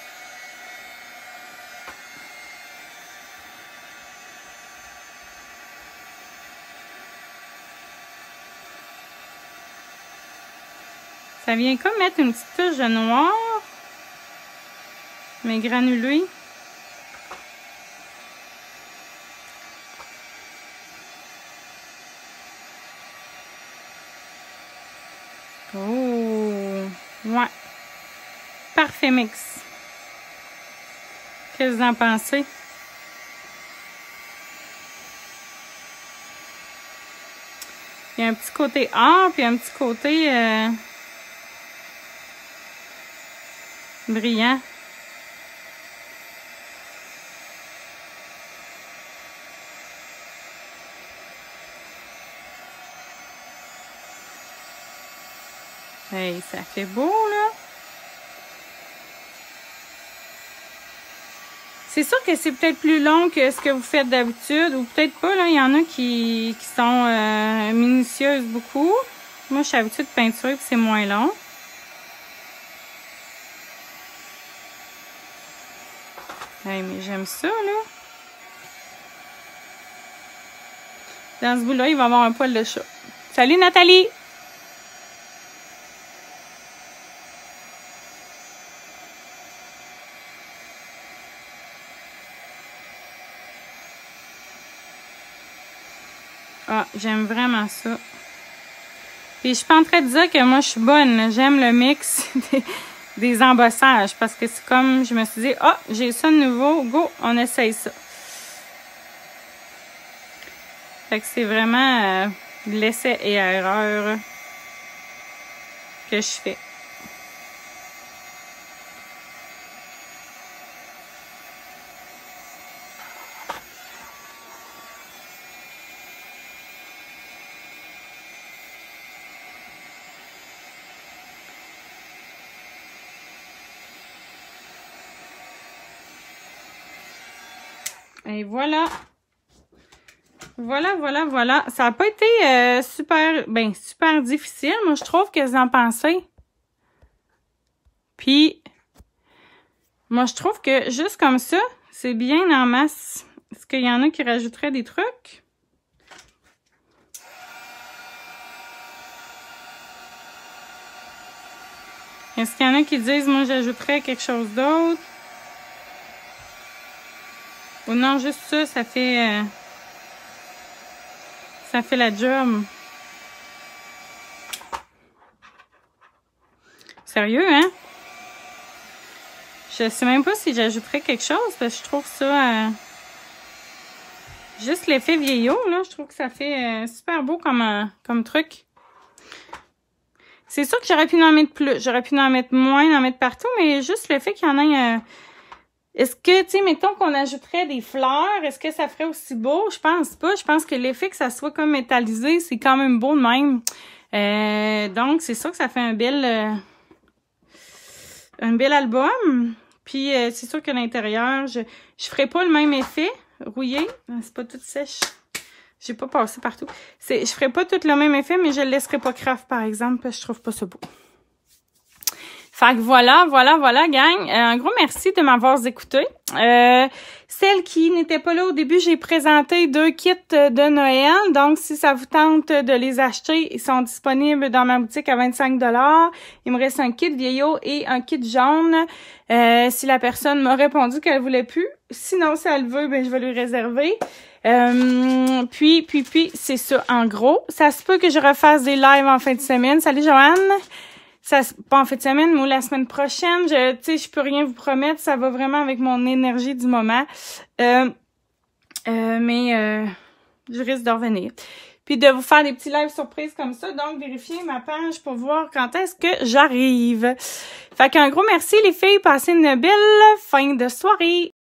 Ça vient comme mettre une petite touche de noir, mais granulé. Oh! Ouais. Parfait mix. Qu'est-ce que vous en pensez? Il y a un petit côté or, puis un petit côté brillant. Hey, ça fait beau, là. C'est sûr que c'est peut-être plus long que ce que vous faites d'habitude, ou peut-être pas, là. Il y en a qui sont minutieuses beaucoup. Moi, je suis habituée de peinturer, puis c'est moins long. Hey, mais j'aime ça, là. Dans ce bout-là, il va y avoir un poil de chat. Salut, Nathalie! Ah, j'aime vraiment ça. Puis je suis pas en train de dire que moi, je suis bonne. J'aime le mix des embossages. Parce que c'est comme, je me suis dit, ah, j'ai ça de nouveau. Go, on essaye ça. Fait que c'est vraiment l'essai et erreur que je fais. Et voilà. Voilà. Ça n'a pas été super difficile. Moi, je trouve que vous en pensez. Puis, moi, je trouve que juste comme ça, c'est bien en masse. Est-ce qu'il y en a qui rajouteraient des trucs? Est-ce qu'il y en a qui disent, moi, j'ajouterais quelque chose d'autre? Ou non, juste ça, ça fait la job. Sérieux, hein? Je sais même pas si j'ajouterais quelque chose, parce que je trouve ça... juste l'effet vieillot, là, je trouve que ça fait super beau comme truc. C'est sûr que j'aurais pu en mettre plus. J'aurais pu en mettre moins, en mettre partout, mais juste le fait qu'il y en ait... Est-ce que, tu sais, mettons qu'on ajouterait des fleurs, est-ce que ça ferait aussi beau? Je pense pas. Je pense que l'effet que ça soit comme métallisé, c'est quand même beau de même. Donc, c'est sûr que ça fait un bel album. Puis, c'est sûr que l'intérieur, je ferai pas le même effet rouillé. C'est pas tout sèche. J'ai pas passé partout. Je ferai pas tout le même effet, mais je le laisserai pas craft, par exemple, parce que je trouve pas ça beau. Fait que voilà, gang. Un gros merci de m'avoir écouté. Celles qui n'étaient pas là au début, j'ai présenté 2 kits de Noël. Donc, si ça vous tente de les acheter, ils sont disponibles dans ma boutique à 25 $. Il me reste un kit vieillot et un kit jaune. Si la personne m'a répondu qu'elle voulait plus. Sinon, si elle veut, ben je vais lui réserver. Puis, c'est ça, en gros. Ça se peut que je refasse des lives en fin de semaine. Salut, Joanne! Pas en fin de semaine, mais la semaine prochaine. Je peux rien vous promettre. Ça va vraiment avec mon énergie du moment. Mais je risque de revenir. Puis de vous faire des petits lives surprises comme ça. Donc, vérifiez ma page pour voir quand est-ce que j'arrive. Fait qu'un gros merci, les filles. Passez une belle fin de soirée.